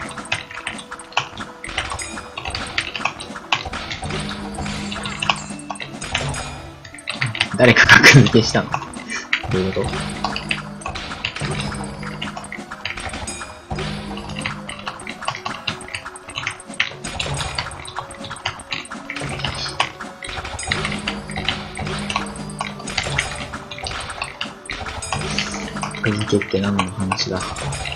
誰か格付けしたの？どういうこと？格付けって何の話だ？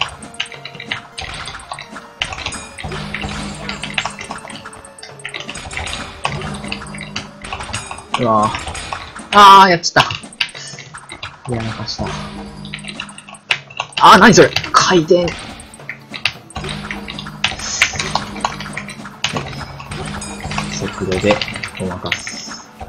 うわぁ。あー、やっちゃった。やらかした。あー、なにそれ！回転。速度でごまかす。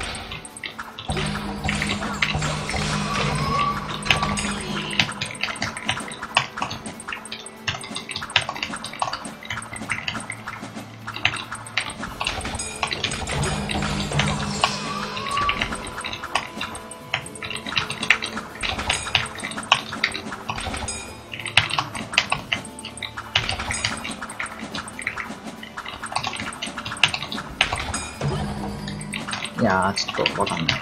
いやー、ちょっとわかんない。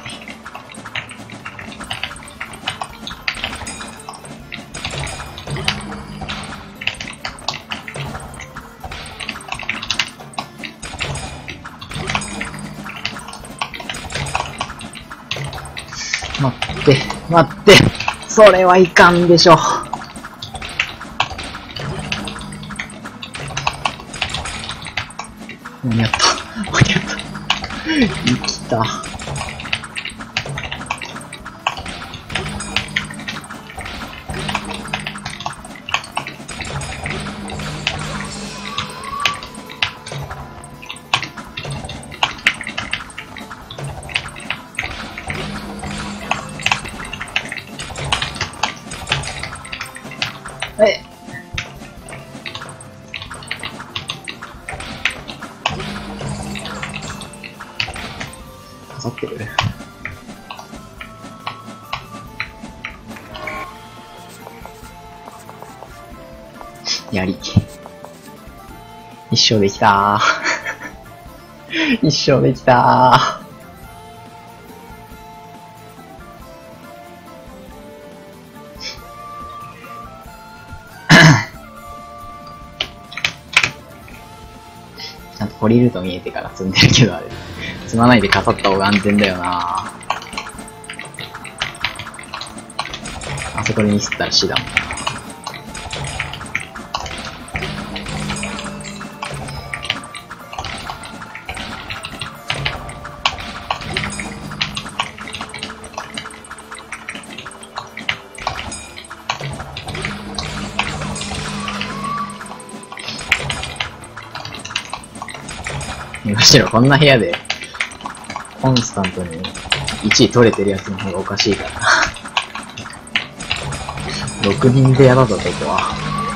待って、待って、それはいかんでしょ。間に合った、間に合った。生きた。え刺さってる？やり。一生できたー。一生できたー。ちゃんと降りると見えてから積んでるけど、あれ。積まないで飾った方が安全だよな。あそこでミスったら死だもんな。 むしろこんな部屋で、コンスタントにいちい取れてるやつの方がおかしいからな。ろくにん部屋だぞ、ここは。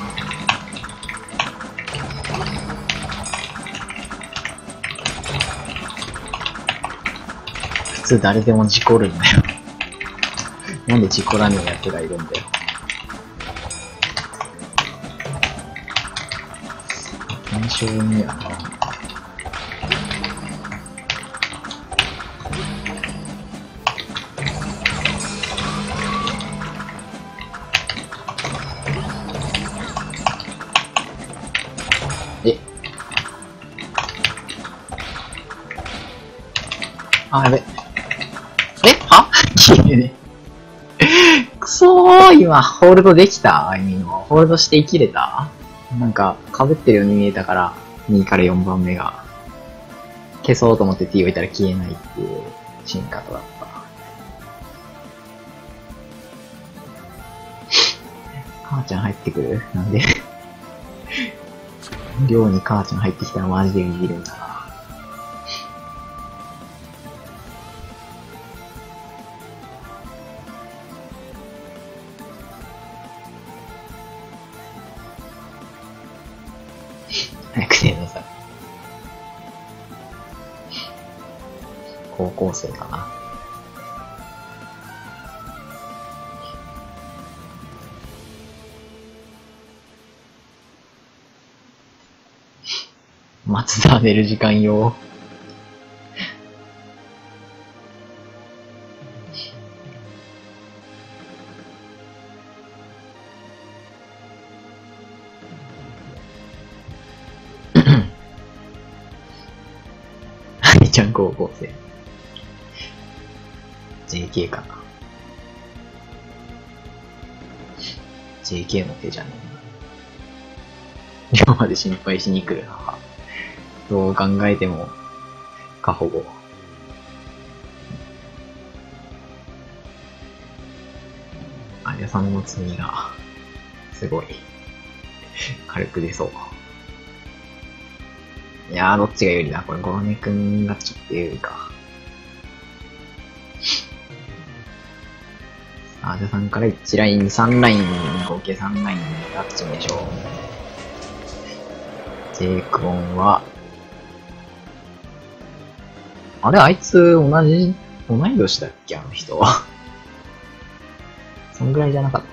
普通誰でも事故るんだよ。なんで事故らねえ奴がいるんだよ。検証にやな。えあ、やべ。えは消えね。くそー、今、ホールドできたあいみんの。ホールドして生きれたなんか、被ってるように見えたから、にからよんばんめが。消そうと思って T を置いたら消えないっていう進化とだった。母ちゃん入ってくるなんで寮に母ちゃん入ってきたらマジでビビるんだな。早く寝なさい。高校生かな。松田寝る時間よ。はいちゃん高校生。ジェーケー かな。ジェーケー の手じゃねえ。寮まで心配しに来る母。どう考えても、過保護。あやさんの罪が、すごい、軽く出そう。いやー、どっちが有利だこれ、ゴロネくんがちょっと有利か。あやさんからいちライン、さんライン、合計さんライン、どっちでしょう。ジェイクオンは、あれあいつ同じ、同い年だっけあの人は。そんぐらいじゃなかった？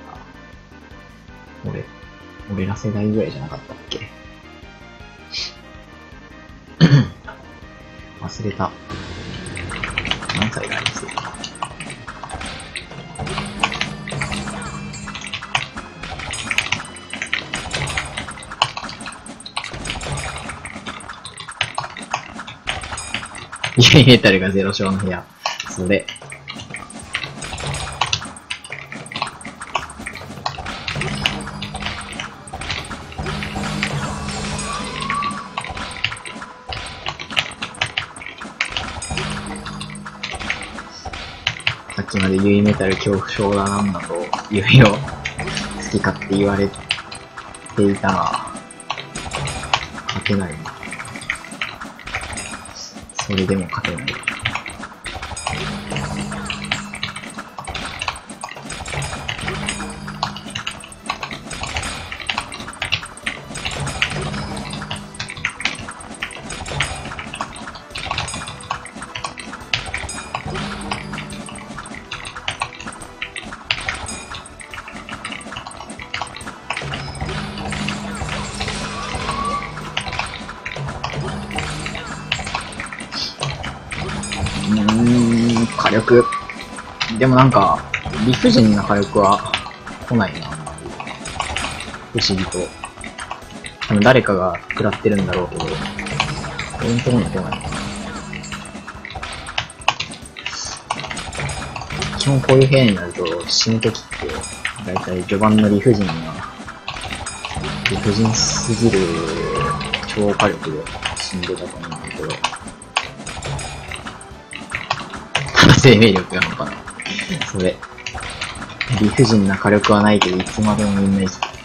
俺、俺ら世代ぐらいじゃなかったっけ忘れた。何歳だあいつ。イエメタルがゼロ勝の部屋。それ。さっきまでユイメタル恐怖症だなんだと、ユイを好き勝手言われていたが、勝てない。それでも勝てない。うーん、火力。でもなんか、理不尽な火力は来ないな。不思議と。多分誰かが食らってるんだろうけど、俺のところに来ない。基本こういう部屋になると死ぬときって、だいたい序盤の理不尽な、理不尽すぎる超火力で死んでたと思うんだけど、生命力なのかな。それ。理不尽な火力はないけど、いつまでもみんな生きてる。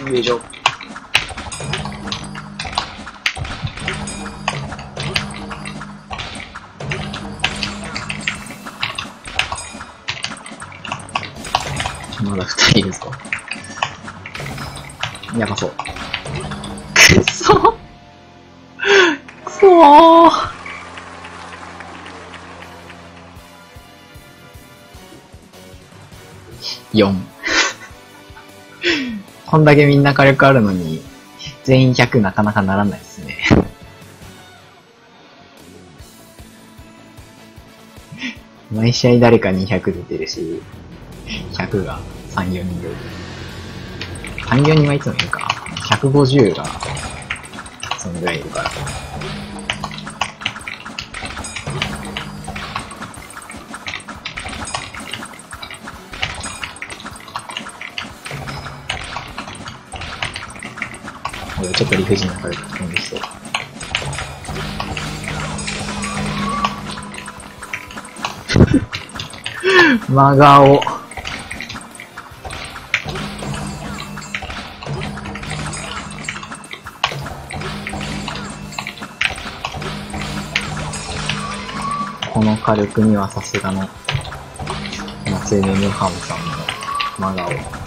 よいしょ。まだ二人いるぞ。やばそう。くそくそーよん。こんだけみんな火力あるのに、全員ひゃくなかなかならないですね。毎試合誰かにひゃく出てるし、ひゃくがさん、よにんで。さん、よにんはいつもいるか。ひゃくごじゅうが、そのぐらいいるから。俺ちょっと理不尽な火力飛んできそう。真顔。この火力にはさすがの夏夢ムハムさんの真顔。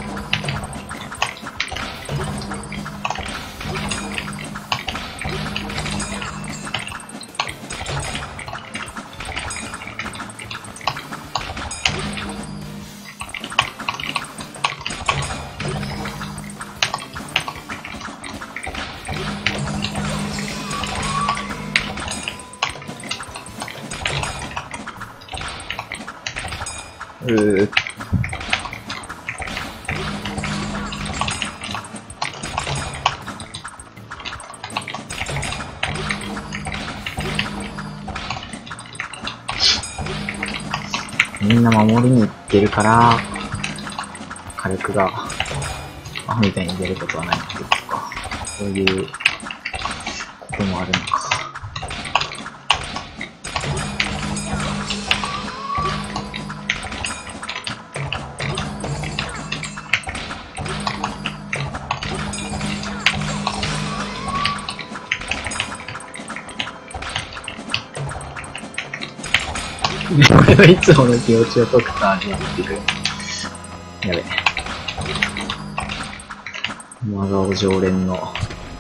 うーみんな守りに行ってるから、火力がアホみたいに出ることはないっていうか、そういうこともあるのか。俺はいつもの気持ちを解くと味わってくる。やべ。真顔常連の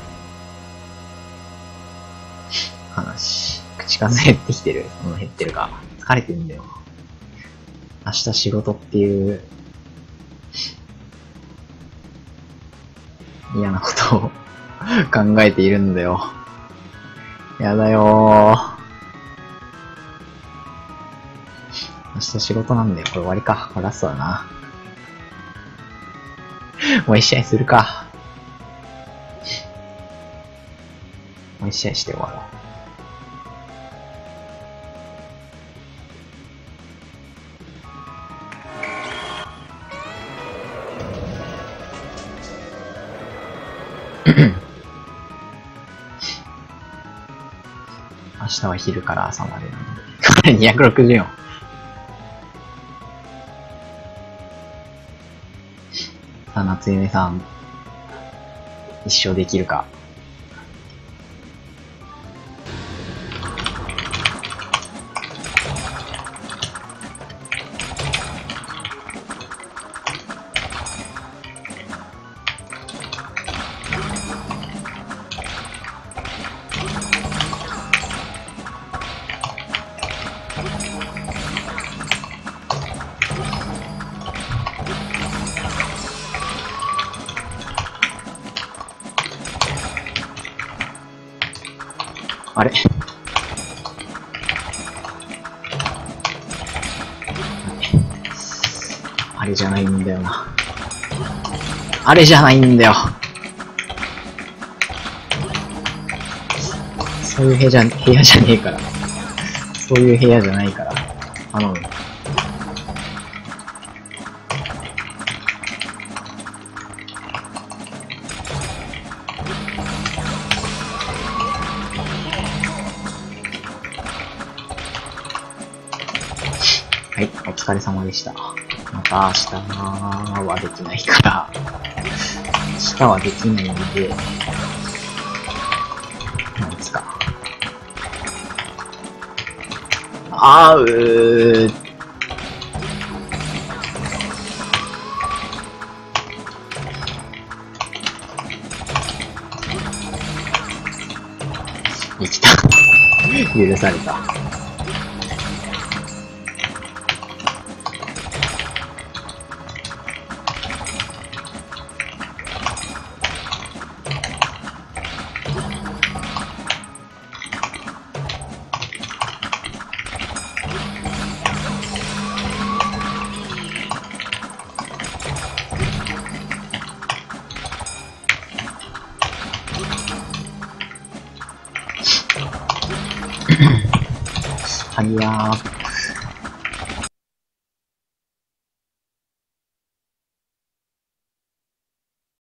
話。口数減ってきてる。その減ってるか。疲れてるんだよ。明日仕事っていう嫌なことを考えているんだよ。やだよー。明日仕事なんだよ。これ終わりか。これラストだな。もう一試合するか。もう一試合して終わろう。明日は昼から朝までなので。これにひゃくろくじゅうよん。さあ、夏夢さん、一生できるか。あれあれじゃないんだよな。あれじゃないんだよ。そういう部屋じゃ、部屋じゃねえから。そういう部屋じゃないから。頼む。はい、お疲れ様でした。また明日はできないから。 下はできないので、なんですか。あーうー。生きた。許された。はぎやー。